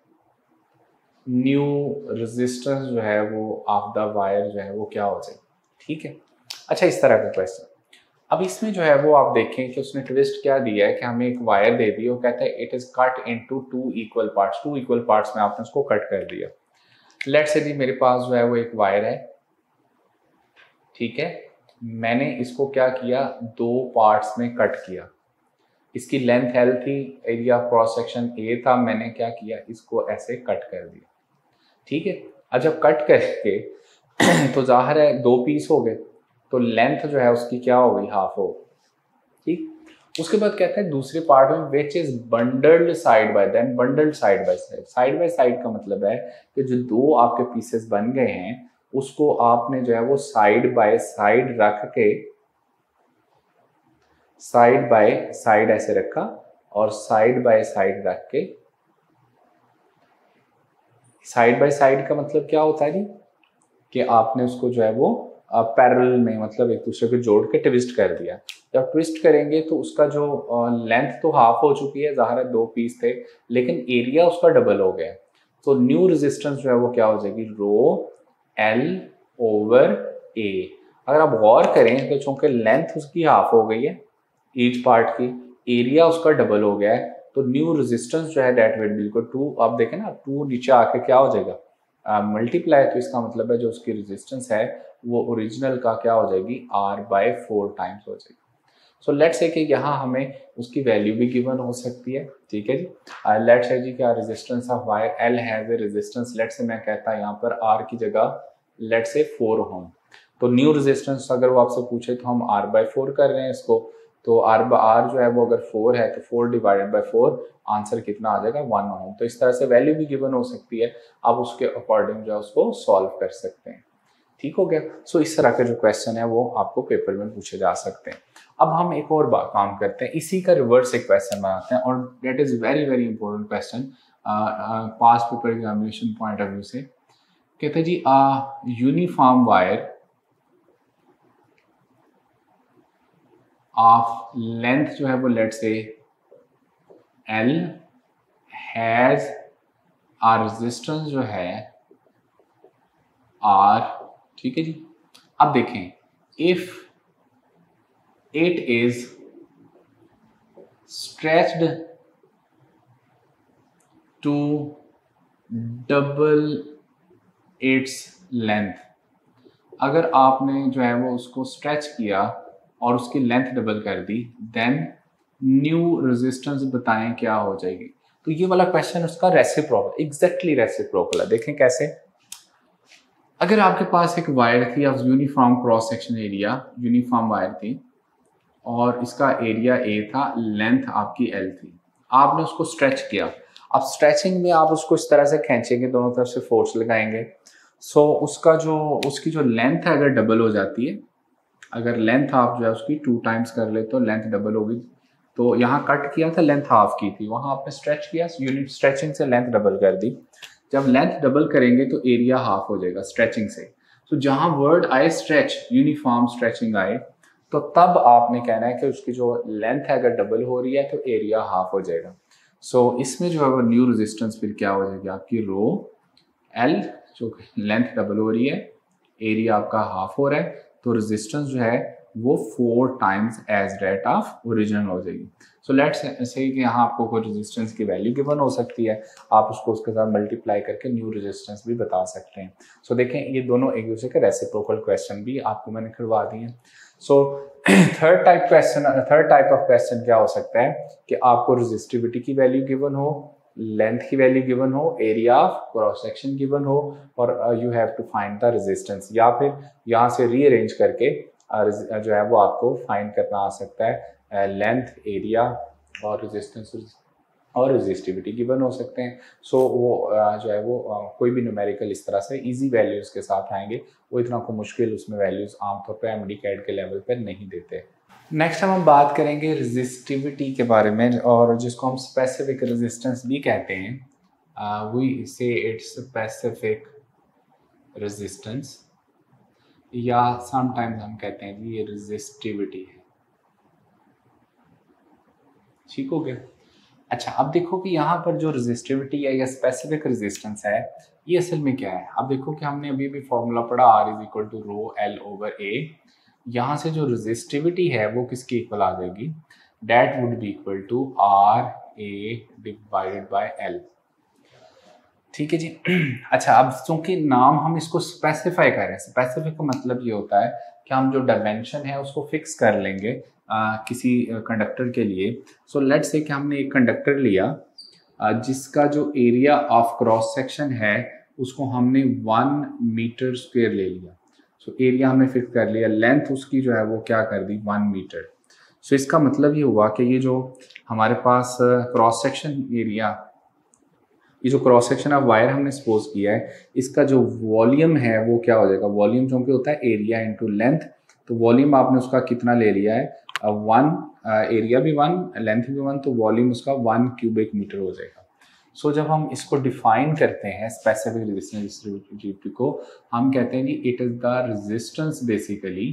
न्यू रेजिस्टेंस जो है वो ऑफ द वायर जो है वो क्या हो जाए। ठीक है। अच्छा, इस तरह का क्वेश्चन। अब इसमें जो है वो आप देखें कि उसने ट्विस्ट क्या दिया है कि हमें एक वायर दे दी, वो कहता है it is cut into two equal parts. Two equal parts में आपने उसको कट कर दिया। लेट्स से जी मेरे पास जो है वो एक वायर है, ठीक है, मैंने इसको क्या किया, दो पार्ट्स में कट किया। इसकी लेंथ एल थी, एरिया क्रॉस सेक्शन ए था, मैंने क्या किया, इसको ऐसे कट कर दिया। ठीक है। अब जब कट करके तो जाहिर है दो पीस हो गए, तो लेंथ जो है उसकी क्या हो गई, हाफ हो गई। ठीक। उसके बाद कहते हैं दूसरे पार्ट में which is bundled side by, then bundled side by side. Side by side का मतलब है कि जो दो आपके पीसेस बन गए हैं उसको आपने जो है वो साइड बाय साइड रख के, साइड बाय साइड ऐसे रखा और साइड बाय साइड रख के, साइड बाय साइड का मतलब क्या होता है जी कि आपने उसको जो है वो पैरेलल में, मतलब एक दूसरे को जोड़ के ट्विस्ट कर दिया। जब ट्विस्ट करेंगे तो उसका जो लेंथ तो हाफ हो चुकी है, ज़ाहिर है दो पीस थे, लेकिन एरिया उसका डबल हो गया। तो न्यू रेजिस्टेंस जो है वो क्या हो जाएगी, रो एल ओवर ए। अगर आप गौर करें तो चूंकि लेंथ उसकी हाफ हो गई है ईच पार्ट की, एरिया उसका डबल हो गया है, तो न्यू रेजिस्टेंस जो है दैट विल बिल्कुल टू। आप देखें ना, टू नीचे आके क्या हो जाएगा, मल्टीप्लाई uh, तो इसका मतलब है जो उसकी रेजिस्टेंस है वो ओरिजिनल का क्या हो जाएगी, आर बाय फोर टाइम्स हो जाएगी। सो लेट्स से कि यहाँ हमें उसकी वैल्यू भी गिवन हो सकती है। ठीक है जी। लेट्स से जी क्या resistance of wire L has a resistance, let's say मैं कहता यहाँ पर आर की जगह लेट्स से फोर ओम। तो न्यू रेजिस्टेंस अगर वो आपसे पूछे तो हम आर बाय फोर कर रहे हैं इसको, तो आर आर जो है वो अगर फोर है तो four divided by four, answer कितना आ जाएगा, वन ओम। तो इस तरह से वैल्यू भी गिवन हो सकती है, आप उसके अकॉर्डिंग जो है उसको सॉल्व कर सकते हैं। ठीक हो गया। सो इस तरह के जो क्वेश्चन है वो आपको पेपर में पूछे जा सकते हैं। अब हम एक और बात काम करते हैं, इसी का रिवर्स एक क्वेश्चन बनाते हैं, और that is very very important question pass paper examination point of view से। कहते हैं जी यूनिफॉर्म वायर ऑफ लेंथ जो है वो लेट से एल हैज आ रेजिस्टेंस जो है आर। ठीक है जी। अब देखें, if it is stretched to double its length. अगर आपने जो है वो उसको स्ट्रेच किया और उसकी लेंथ डबल कर दी, देन न्यू रेजिस्टेंस बताएं क्या हो जाएगी। तो ये वाला क्वेश्चन उसका रेसिप्रोकल, एग्जैक्टली रेसिप्रोकल है। देखें कैसे। अगर आपके पास एक वायर थी of uniform cross section area, uniform wire थी और इसका एरिया ए था, लेंथ आपकी एल थी, आपने उसको स्ट्रेच किया। अब स्ट्रेचिंग में आप उसको इस तरह से खींचेंगे, दोनों तरफ से फोर्स लगाएंगे, सो so, उसका जो उसकी जो लेंथ है अगर डबल हो जाती है, अगर लेंथ आप जो है उसकी टू टाइम्स कर ले तो लेंथ डबल होगी। तो यहाँ कट किया था, लेंथ हाफ की थी, वहाँ आपने स्ट्रेच किया, यूनिट स्ट्रेचिंग से लेंथ डबल कर दी। जब लेंथ डबल करेंगे तो एरिया हाफ हो जाएगा स्ट्रेचिंग से। तो जहाँ वर्ड आए स्ट्रेच, यूनिफॉर्म स्ट्रेचिंग आए, तो तब आपने कहना है कि उसकी जो लेंथ है अगर डबल हो रही है तो एरिया हाफ हो जाएगा। सो so, इसमें जो है वो न्यू रेजिस्टेंस फिर क्या हो जाएगी आपकी, रो एल, जो लेंथ डबल हो रही है, एरिया आपका हाफ हो रहा है, तो रेजिस्टेंस जो है वो four times as that of original हो जाएगी। सो लेट्स से कि यहाँ आपको कोई रेजिस्टेंस की वैल्यू गिवन हो सकती है, आप उसको उसके साथ मल्टीप्लाई करके न्यू रेजिस्टेंस भी बता सकते हैं। सो so, देखें ये दोनों एक दूसरे के रेसिप्रोकल क्वेश्चन भी आपको मैंने करवा दिए हैं। So third type question, third type of question क्या हो सकता है कि आपको रेजिस्टिविटी की वैल्यू गिवन हो, लेंथ की वैल्यू गिवन हो, area of cross section given हो, और you have to find the resistance, या फिर यहाँ से रीअरेंज करके uh, जो है वो आपको फाइंड करना आ सकता है, लेंथ, एरिया और रेजिस्टेंस और रेजिस्टिविटी गिवन हो सकते हैं। सो so, वो uh, जो है वो uh, कोई भी न्यूमेरिकल इस तरह से इजी वैल्यूज के साथ आएंगे, वो इतना को मुश्किल उसमें वैल्यूज आमतौर पर एमडी कैड के लेवल पर नहीं देते। नेक्स्ट हम बात करेंगे रेजिस्टिविटी के बारे में, और जिसको हम स्पेसिफिक रेजिस्टेंस भी कहते हैं। We say its specific resistance, या समटाइम्स हम कहते हैं ये रेजिस्टिविटी है। ठीक हो गया। अच्छा, अब देखो कि यहाँ पर जो रेजिस्टिविटी है या स्पेसिफिक रेजिस्टेंस है, ये असल में क्या है। अब देखो कि हमने अभी भी फॉर्मूला पढ़ा, R is equal to rho L over A. यहाँ से जो रेजिस्टिविटी है वो किसकी इक्वल आ जाएगी, that would be equal to R A divided by L. ठीक है जी। अच्छा, अब चूंकि नाम हम इसको स्पेसिफाई कर रहे हैं, स्पेसिफिक का मतलब ये होता है कि हम जो डायमेंशन है उसको फिक्स कर लेंगे आ, किसी कंडक्टर के लिए। सो लेट्स से कि हमने एक कंडक्टर लिया आ, जिसका जो एरिया ऑफ क्रॉस सेक्शन है उसको हमने वन मीटर स्क्वायर ले लिया। सो so, एरिया हमने फिक्स कर लिया, लेंथ उसकी जो है वो क्या कर दी, वन मीटर। सो so, इसका मतलब ये हुआ कि ये जो हमारे पास क्रॉस सेक्शन एरिया, ये जो क्रॉस सेक्शन ऑफ वायर हमने सपोज किया है, इसका जो वॉल्यूम है वो क्या हो जाएगा, वॉल्यूम जो कि होता है एरिया इंटू लेंथ। तो वॉल्यूम आपने उसका कितना ले लिया है, वन, एरिया भी वन, लेंथ भी वन, तो वॉल्यूम उसका वन क्यूबिक मीटर हो जाएगा। सो so, जब हम इसको डिफाइन करते हैं स्पेसिफिक रेजिस्टेंस को, हम कहते हैं कि it is the resistance, basically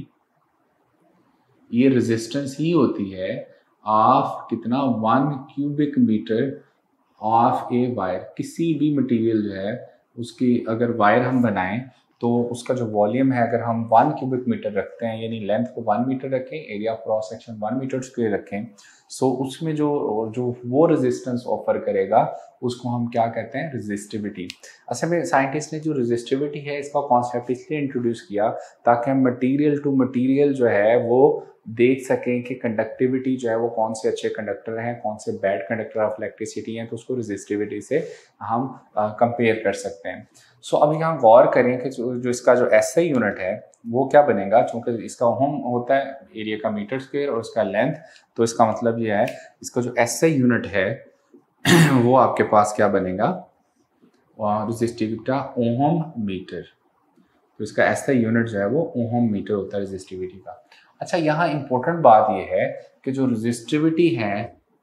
ये रेजिस्टेंस ही होती है ऑफ कितना, one cubic metre of a wire. किसी भी मटेरियल जो है उसकी अगर वायर हम बनाएं तो उसका जो वॉल्यूम है अगर हम वन क्यूबिक मीटर रखते हैं, यानी लेंथ को वन मीटर रखें, area cross section one metre square रखें, सो so, उसमें जो जो वो रेजिस्टेंस ऑफर करेगा उसको हम क्या कहते हैं, रेजिस्टिविटी। असल में साइंटिस्ट ने जो रेजिस्टिविटी है इसका कॉन्सेप्ट इसलिए इंट्रोड्यूस किया ताकि हम मटेरियल टू मटेरियल जो है वो देख सकें कि कंडक्टिविटी जो है वो कौन से अच्छे कंडक्टर हैं, कौन से बैड कंडक्टर ऑफ इलेक्ट्रिसिटी हैं, तो उसको रेजिस्टिविटी से हम कंपेयर कर सकते हैं। सो so, अब यहाँ गौर करें कि जो, जो इसका जो एसआई यूनिट है वो क्या बनेगा, चूंकि इसका ओम होता है एरिया का मीटर स्क्वायर और उसका लेंथ, तो इसका मतलब ये है इसका जो एसआई यूनिट है वो आपके पास क्या बनेगा, रेजिस्टिविटी ओम मीटर। तो इसका एसआई यूनिट जो है वो ओम मीटर होता है रेजिस्टिविटी का। अच्छा, यहाँ इंपॉर्टेंट बात ये है कि जो रेजिस्टिविटी है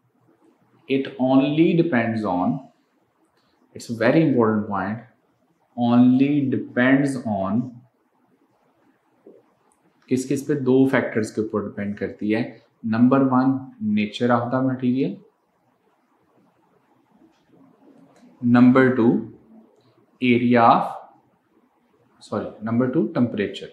it only depends on, it's very important point, only depends on किस किस पे, दो फैक्टर्स के ऊपर डिपेंड करती है। Number one, nature of the material, number two area of, sorry number two temperature.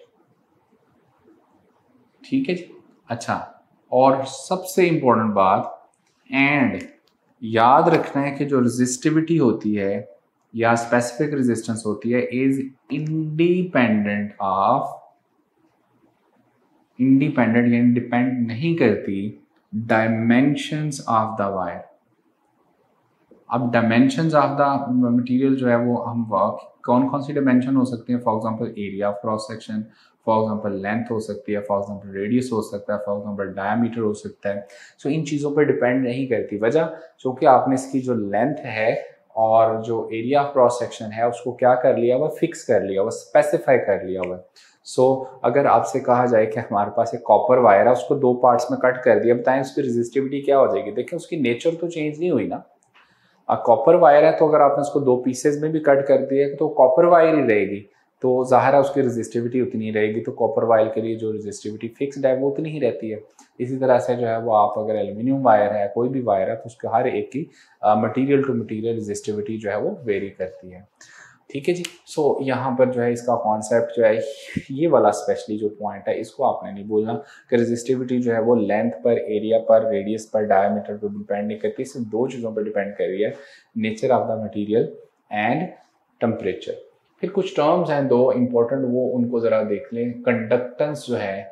ठीक है जी। अच्छा, और सबसे इंपॉर्टेंट बात, एंड याद रखना है कि जो रेजिस्टिविटी होती है या स्पेसिफिक रेजिस्टेंस होती है इज इंडिपेंडेंट ऑफ इंडिपेंडेंट यानी डिपेंड नहीं करती डायमेंशंस ऑफ द वायर। अब डायमेंशंस ऑफ द मटेरियल जो है वो हम कौन कौन सी डायमेंशन हो सकती है, for example area of cross section, for example length हो सकती है, फॉर एग्जांपल रेडियस हो सकता है, फॉर एग्जांपल डायमीटर हो सकता है। सो so, इन चीज़ों पर डिपेंड नहीं करती। वजह क्योंकि आपने इसकी जो लेंथ है और जो एरिया ऑफ क्रॉस सेक्शन है उसको क्या कर लिया हुआ, फिक्स कर लिया हुआ, स्पेसिफाई कर लिया हुआ। सो so, अगर आपसे कहा जाए कि हमारे पास एक कॉपर वायर है, उसको दो पार्ट्स में कट कर दिया, बताएं उसकी रेजिस्टिविटी क्या हो जाएगी। देखिए उसकी नेचर तो चेंज नहीं हुई ना। कॉपर वायर है तो अगर आपने उसको दो पीसेज में भी कट कर दिया तो कॉपर वायर ही रहेगी, तो ज़ाहिर है उसकी रेजिस्टिविटी उतनी ही रहेगी। तो कॉपर वायर के लिए जो रेजिस्टिविटी फिक्स्ड है वो उतनी ही रहती है। इसी तरह से जो है वो आप अगर एल्यूमिनियम वायर है, कोई भी वायर है, तो उसके हर एक की मटेरियल टू मटेरियल रेजिस्टिविटी जो है वो वेरी करती है। ठीक है जी। सो so, यहाँ पर जो है इसका कॉन्सेप्ट जो है ये वाला स्पेशली जो पॉइंट है इसको आपने नहीं भूलना कि रेजिस्टिविटी जो है वो लेंथ पर, एरिया पर, रेडियस पर, डायमीटर पर डिपेंड नहीं करती, सिर्फ दो चीज़ों पर डिपेंड कर रही है, nature of the material and temperature. फिर कुछ टर्म्स हैं दो इंपॉर्टेंट, वो उनको ज़रा देख लें। कंडक्टेंस जो है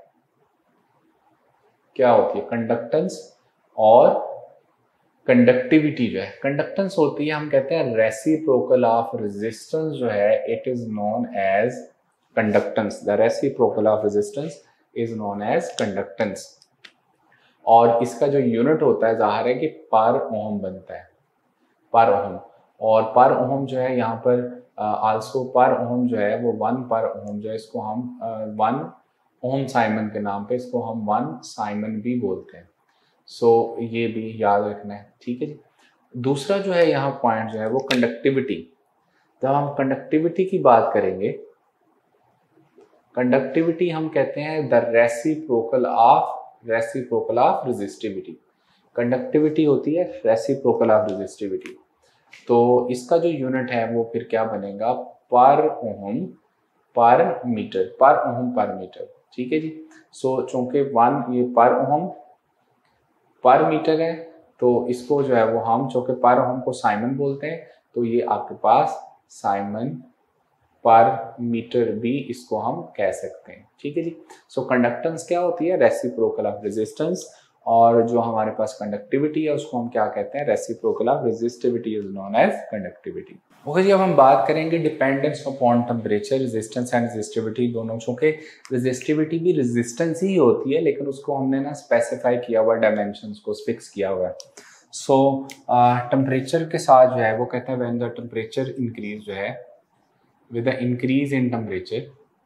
क्या होती है, कंडक्टेंस और कंडक्टिविटी जो है। कंडक्टेंस होती है, हम कहते हैं रेसिप्रोकल ऑफ रेजिस्टेंस जो है, it is known as conductance. The reciprocal of resistance is known as conductance. और इसका जो यूनिट होता है जाहिर है कि पर ओम बनता है, पर ओम। और पर ओम जो है यहाँ पर आल्सो पर ओम जो है वो वन पर ओम जो है, इसको हम वन ओम साइमन के नाम पे इसको हम वन साइमन भी बोलते हैं। सो so, ये भी याद रखना है। ठीक है जी। दूसरा जो है यहाँ पॉइंट जो है वो कंडक्टिविटी। जब हम कंडक्टिविटी की बात करेंगे, कंडक्टिविटी हम कहते हैं the reciprocal of reciprocal of resistivity. Conductivity होती है रेसिप्रोकल ऑफ रेजिस्टिविटी। तो इसका जो यूनिट है वो फिर क्या बनेगा, पर ओम पर मीटर, पर ओम पर मीटर। ठीक है जी। सो so, चूंकि वन ये पर ओम पर मीटर है तो इसको जो है वो हम चूंकि पर ओम को साइमन बोलते हैं, तो ये आपके पास साइमन पर मीटर भी इसको हम कह सकते हैं। ठीक है जी। सो कंडक्टेंस क्या होती है, रेसिप्रोकल ऑफ रेजिस्टेंस, और जो हमारे पास कंडक्टिविटी है उसको हम क्या कहते हैं, reciprocal of resistivity is known as conductivity. Okay जी। अब हम बात करेंगे dependence upon temperature. Resistance and resistivity दोनों, चूंकि रेजिस्टिविटी भी रेजिस्टेंस ही होती है लेकिन उसको हमने ना स्पेसिफाई किया हुआ, डायमेंशंस को फिक्स किया हुआ है। सो टेम्परेचर के साथ जो है वो कहते हैं व्हेन द टेम्परेचर इंक्रीज जो है with the increase in temperature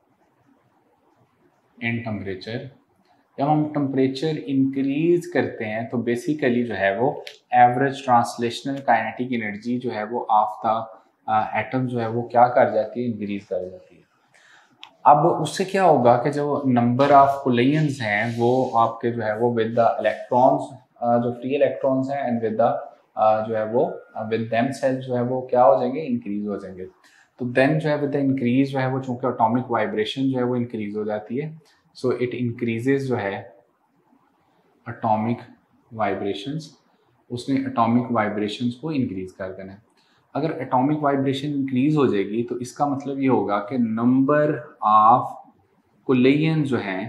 in temperature जब हम टेम्परेचर इंक्रीज करते हैं तो बेसिकली जो है वो एवरेज ट्रांसलेशनल काइनेटिक एनर्जी जो है वो ऑफ द एटम जो है वो क्या कर जाती है, इंक्रीज कर जाती है। अब उससे क्या होगा कि जो नंबर ऑफ कोलिजन्स हैं वो आपके जो है वो विद द इलेक्ट्रॉन्स, जो फ्री इलेक्ट्रॉन्स हैं एंड विद द जो है वो विद देम सेल्फ जो है वो क्या हो जाएंगे, इंक्रीज हो जाएंगे। तो देन जो है विद द इंक्रीज जो है वो चूंकि एटॉमिक वाइब्रेशन जो है वो इंक्रीज हो जाती है। सो इट इंक्रीजेज जो है एटॉमिक वाइब्रेशंस, उसने एटॉमिक वाइब्रेशंस को इंक्रीज कर देना है। अगर एटॉमिक वाइब्रेशन इंक्रीज हो जाएगी तो इसका मतलब ये होगा कि नंबर ऑफ कोलिजन जो हैं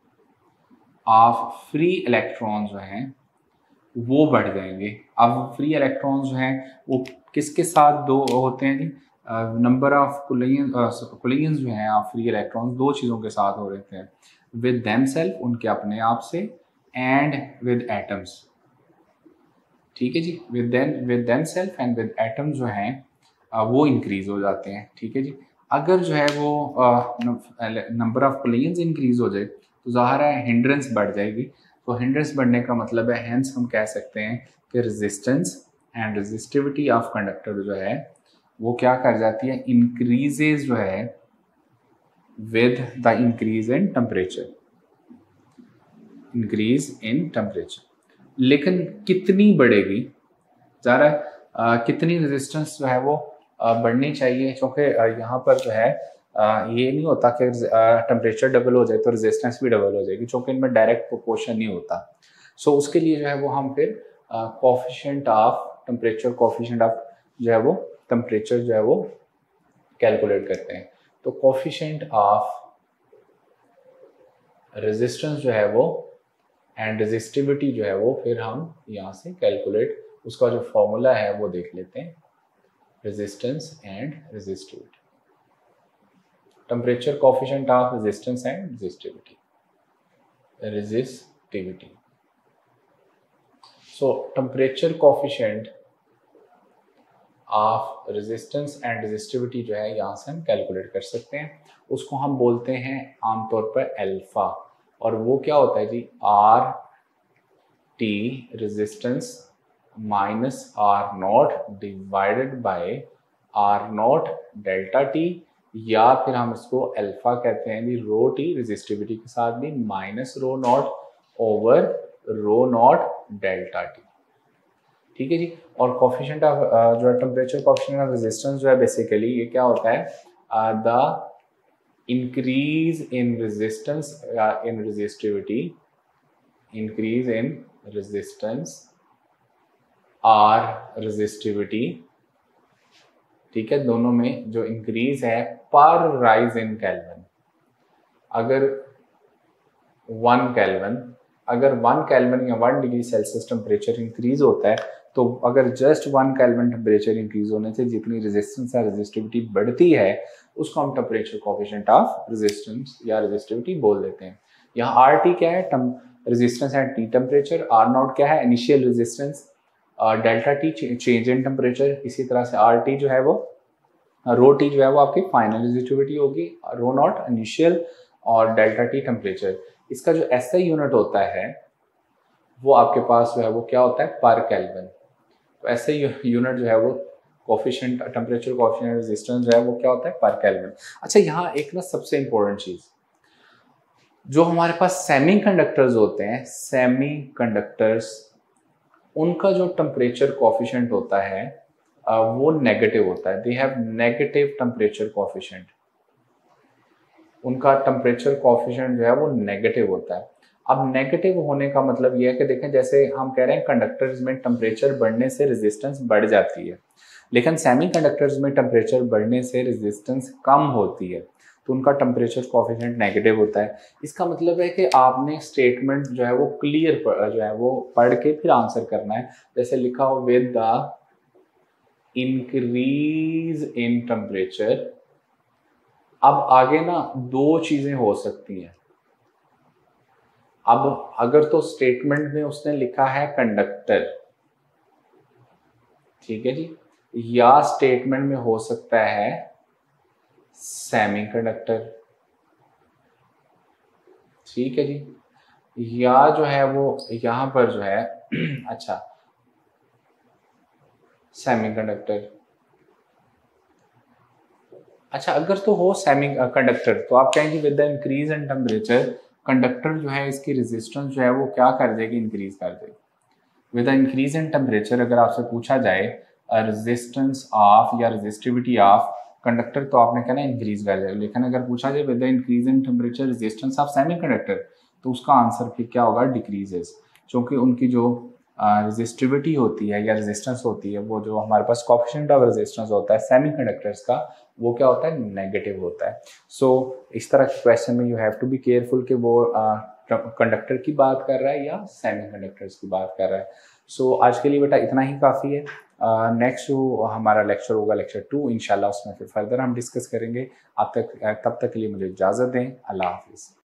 ऑफ फ्री इलेक्ट्रॉन जो हैं वो बढ़ जाएंगे। अब फ्री इलेक्ट्रॉन जो हैं वो किसके साथ दो होते हैं जी, नंबर ऑफ कोलिजन कोलिजन जो हैं ऑफ फ्री इलेक्ट्रॉन्स दो चीज़ों के साथ हो रहते हैं, विद देमसेल्फ उनके अपने आप से, एंड विद एटम्स। ठीक है जी। With them with themselves and with atoms जो हैं वो इंक्रीज हो जाते हैं। ठीक है जी। अगर जो है वो नंबर ऑफ कोलिजन इंक्रीज हो जाए तो ज़ाहिर है हिंड्रेंस बढ़ जाएगी। तो हिंड्रेंस बढ़ने का मतलब है, हेंस हम कह सकते हैं कि resistance and resistivity of conductor जो है वो क्या कर जाती है, इंक्रीजेज जो है with the increase in temperature, increase in temperature. लेकिन कितनी बढ़ेगी, ज़रा कितनी रेजिस्टेंस जो है वो आ, बढ़नी चाहिए, क्योंकि यहाँ पर जो है आ, ये नहीं होता कि टेम्परेचर डबल हो जाए तो रेजिस्टेंस भी डबल हो जाएगी, क्योंकि इनमें डायरेक्ट प्रोपोर्शन नहीं होता। सो so, उसके लिए जो है वो हम फिर coefficient of temperature coefficient of जो है वो टेम्परेचर जो है वो कैलकुलेट करते हैं। तो कोफिशिएंट ऑफ रेजिस्टेंस जो है वो एंड रेजिस्टिविटी जो है वो फिर हम यहाँ से कैलकुलेट, उसका जो फॉर्मूला है वो देख लेते हैं, resistance and resistivity, temperature coefficient of resistance and resistivity, resistivity. So temperature coefficient of resistance and resistivity जो है यहाँ से हम कैलकुलेट कर सकते हैं, उसको हम बोलते हैं आमतौर पर अल्फा, और वो क्या होता है जी, R T resistance minus R naught divided by R naught delta T, या फिर हम इसको अल्फा कहते हैं जी रो टी रेजिस्टिविटी के साथ भी minus rho naught over rho naught delta T. ठीक है जी। और कोफिशिएंट ऑफ जो है टेम्परेचर कोफिशिएंट ऑफ रेजिस्टेंस जो है बेसिकली ये क्या होता है, the increase in resistance in resistivity, increase in resistance or resistivity, ठीक है, दोनों में जो इंक्रीज है पर राइज इन केल्विन। अगर वन केल्विन अगर वन केल्विन या one degree Celsius temperature increase होता है, तो अगर just one kelvin temperature increase होने से जितनी रेजिस्टेंस या रेजिस्टिविटी बढ़ती है उसको हम टेम्परेचर कोफिशिएंट ऑफ रेजिस्टेंस या रेजिस्टिविटी बोल देते हैं। यहाँ आर टी क्या है, resistance and T temperature, R naught क्या है, initial resistance, delta T change in temperature, इसी तरह से आर टी जो है वो रो टी जो है वो आपकी फाइनल रेजिस्टिविटी होगी, रो नॉट इनिशियल, और डेल्टा टी टेम्परेचर। इसका जो एसआई यूनिट होता है वो आपके पास जो है वो क्या होता है, पर केल्विन। तो एसआई यूनिट जो है वो कोफिशिएंट टेम्परेचर कोफिशिएंट रेजिस्टेंस जो है वो क्या होता है, पर केल्विन। अच्छा, यहाँ एक ना सबसे इंपॉर्टेंट चीज, जो हमारे पास सेमीकंडक्टर्स होते हैं, सेमीकंडक्टर्स उनका जो टेम्परेचर कोफिशिएंट होता है वो नेगेटिव होता है, they have negative temperature coefficient, उनका टेम्परेचर कोफिशिएंट जो है वो नेगेटिव होता है। अब नेगेटिव होने का मतलब ये है कि देखें, जैसे हम कह रहे हैं कंडक्टर्स में टेम्परेचर बढ़ने से रेजिस्टेंस बढ़ जाती है, लेकिन सेमीकंडक्टर्स में टेम्परेचर बढ़ने से रेजिस्टेंस कम होती है, तो उनका टेम्परेचर कोफिशिएंट नेगेटिव होता है। इसका मतलब है कि आपने स्टेटमेंट जो है वो क्लियर जो है वो पढ़ के फिर आंसर करना है। जैसे लिखा हो with the increase in temperature, अब आगे ना दो चीजें हो सकती हैं। अब अगर तो स्टेटमेंट में उसने लिखा है कंडक्टर, ठीक है जी, या स्टेटमेंट में हो सकता है सेमीकंडक्टर, ठीक है जी, या जो है वो यहां पर जो है अच्छा सेमीकंडक्टर। अच्छा, अगर तो हो सेमी कंडक्टर तो आप कहेंगे with the increase in temperature conductor जो है इसकी रेजिस्टेंस जो है वो क्या कर देगी, इंक्रीज कर देगी। With the increase in temperature अगर आपसे पूछा जाए रेजिस्टेंस ऑफ या रेजिस्टिविटी ऑफ कंडक्टर, तो आपने कहना इंक्रीज कर जाएगा। लेकिन अगर पूछा जाए with the increase in temperature resistance of semiconductor, तो उसका आंसर फिर क्या होगा, डिक्रीजेस, क्योंकि उनकी जो रेजिस्टिविटी uh, होती है या रेजिस्टेंस होती है, वो जो हमारे पास कोएफिशिएंट ऑफ रेजिस्टेंस होता है सेमीकंडक्टर्स का, वो क्या होता है, नेगेटिव होता है। सो so, इस तरह के क्वेश्चन में you have to be careful कि वो कंडक्टर uh, की बात कर रहा है या सेमीकंडक्टर्स की बात कर रहा है। सो so, आज के लिए बेटा इतना ही काफ़ी है। नेक्स्ट uh, जो हमारा लेक्चर होगा लेक्चर टू इंशाल्लाह, उसमें फिर फर्दर हम डिस्कस करेंगे। अब तक तब तक के लिए मुझे इजाज़त दें। अल्लाह हाफिज़।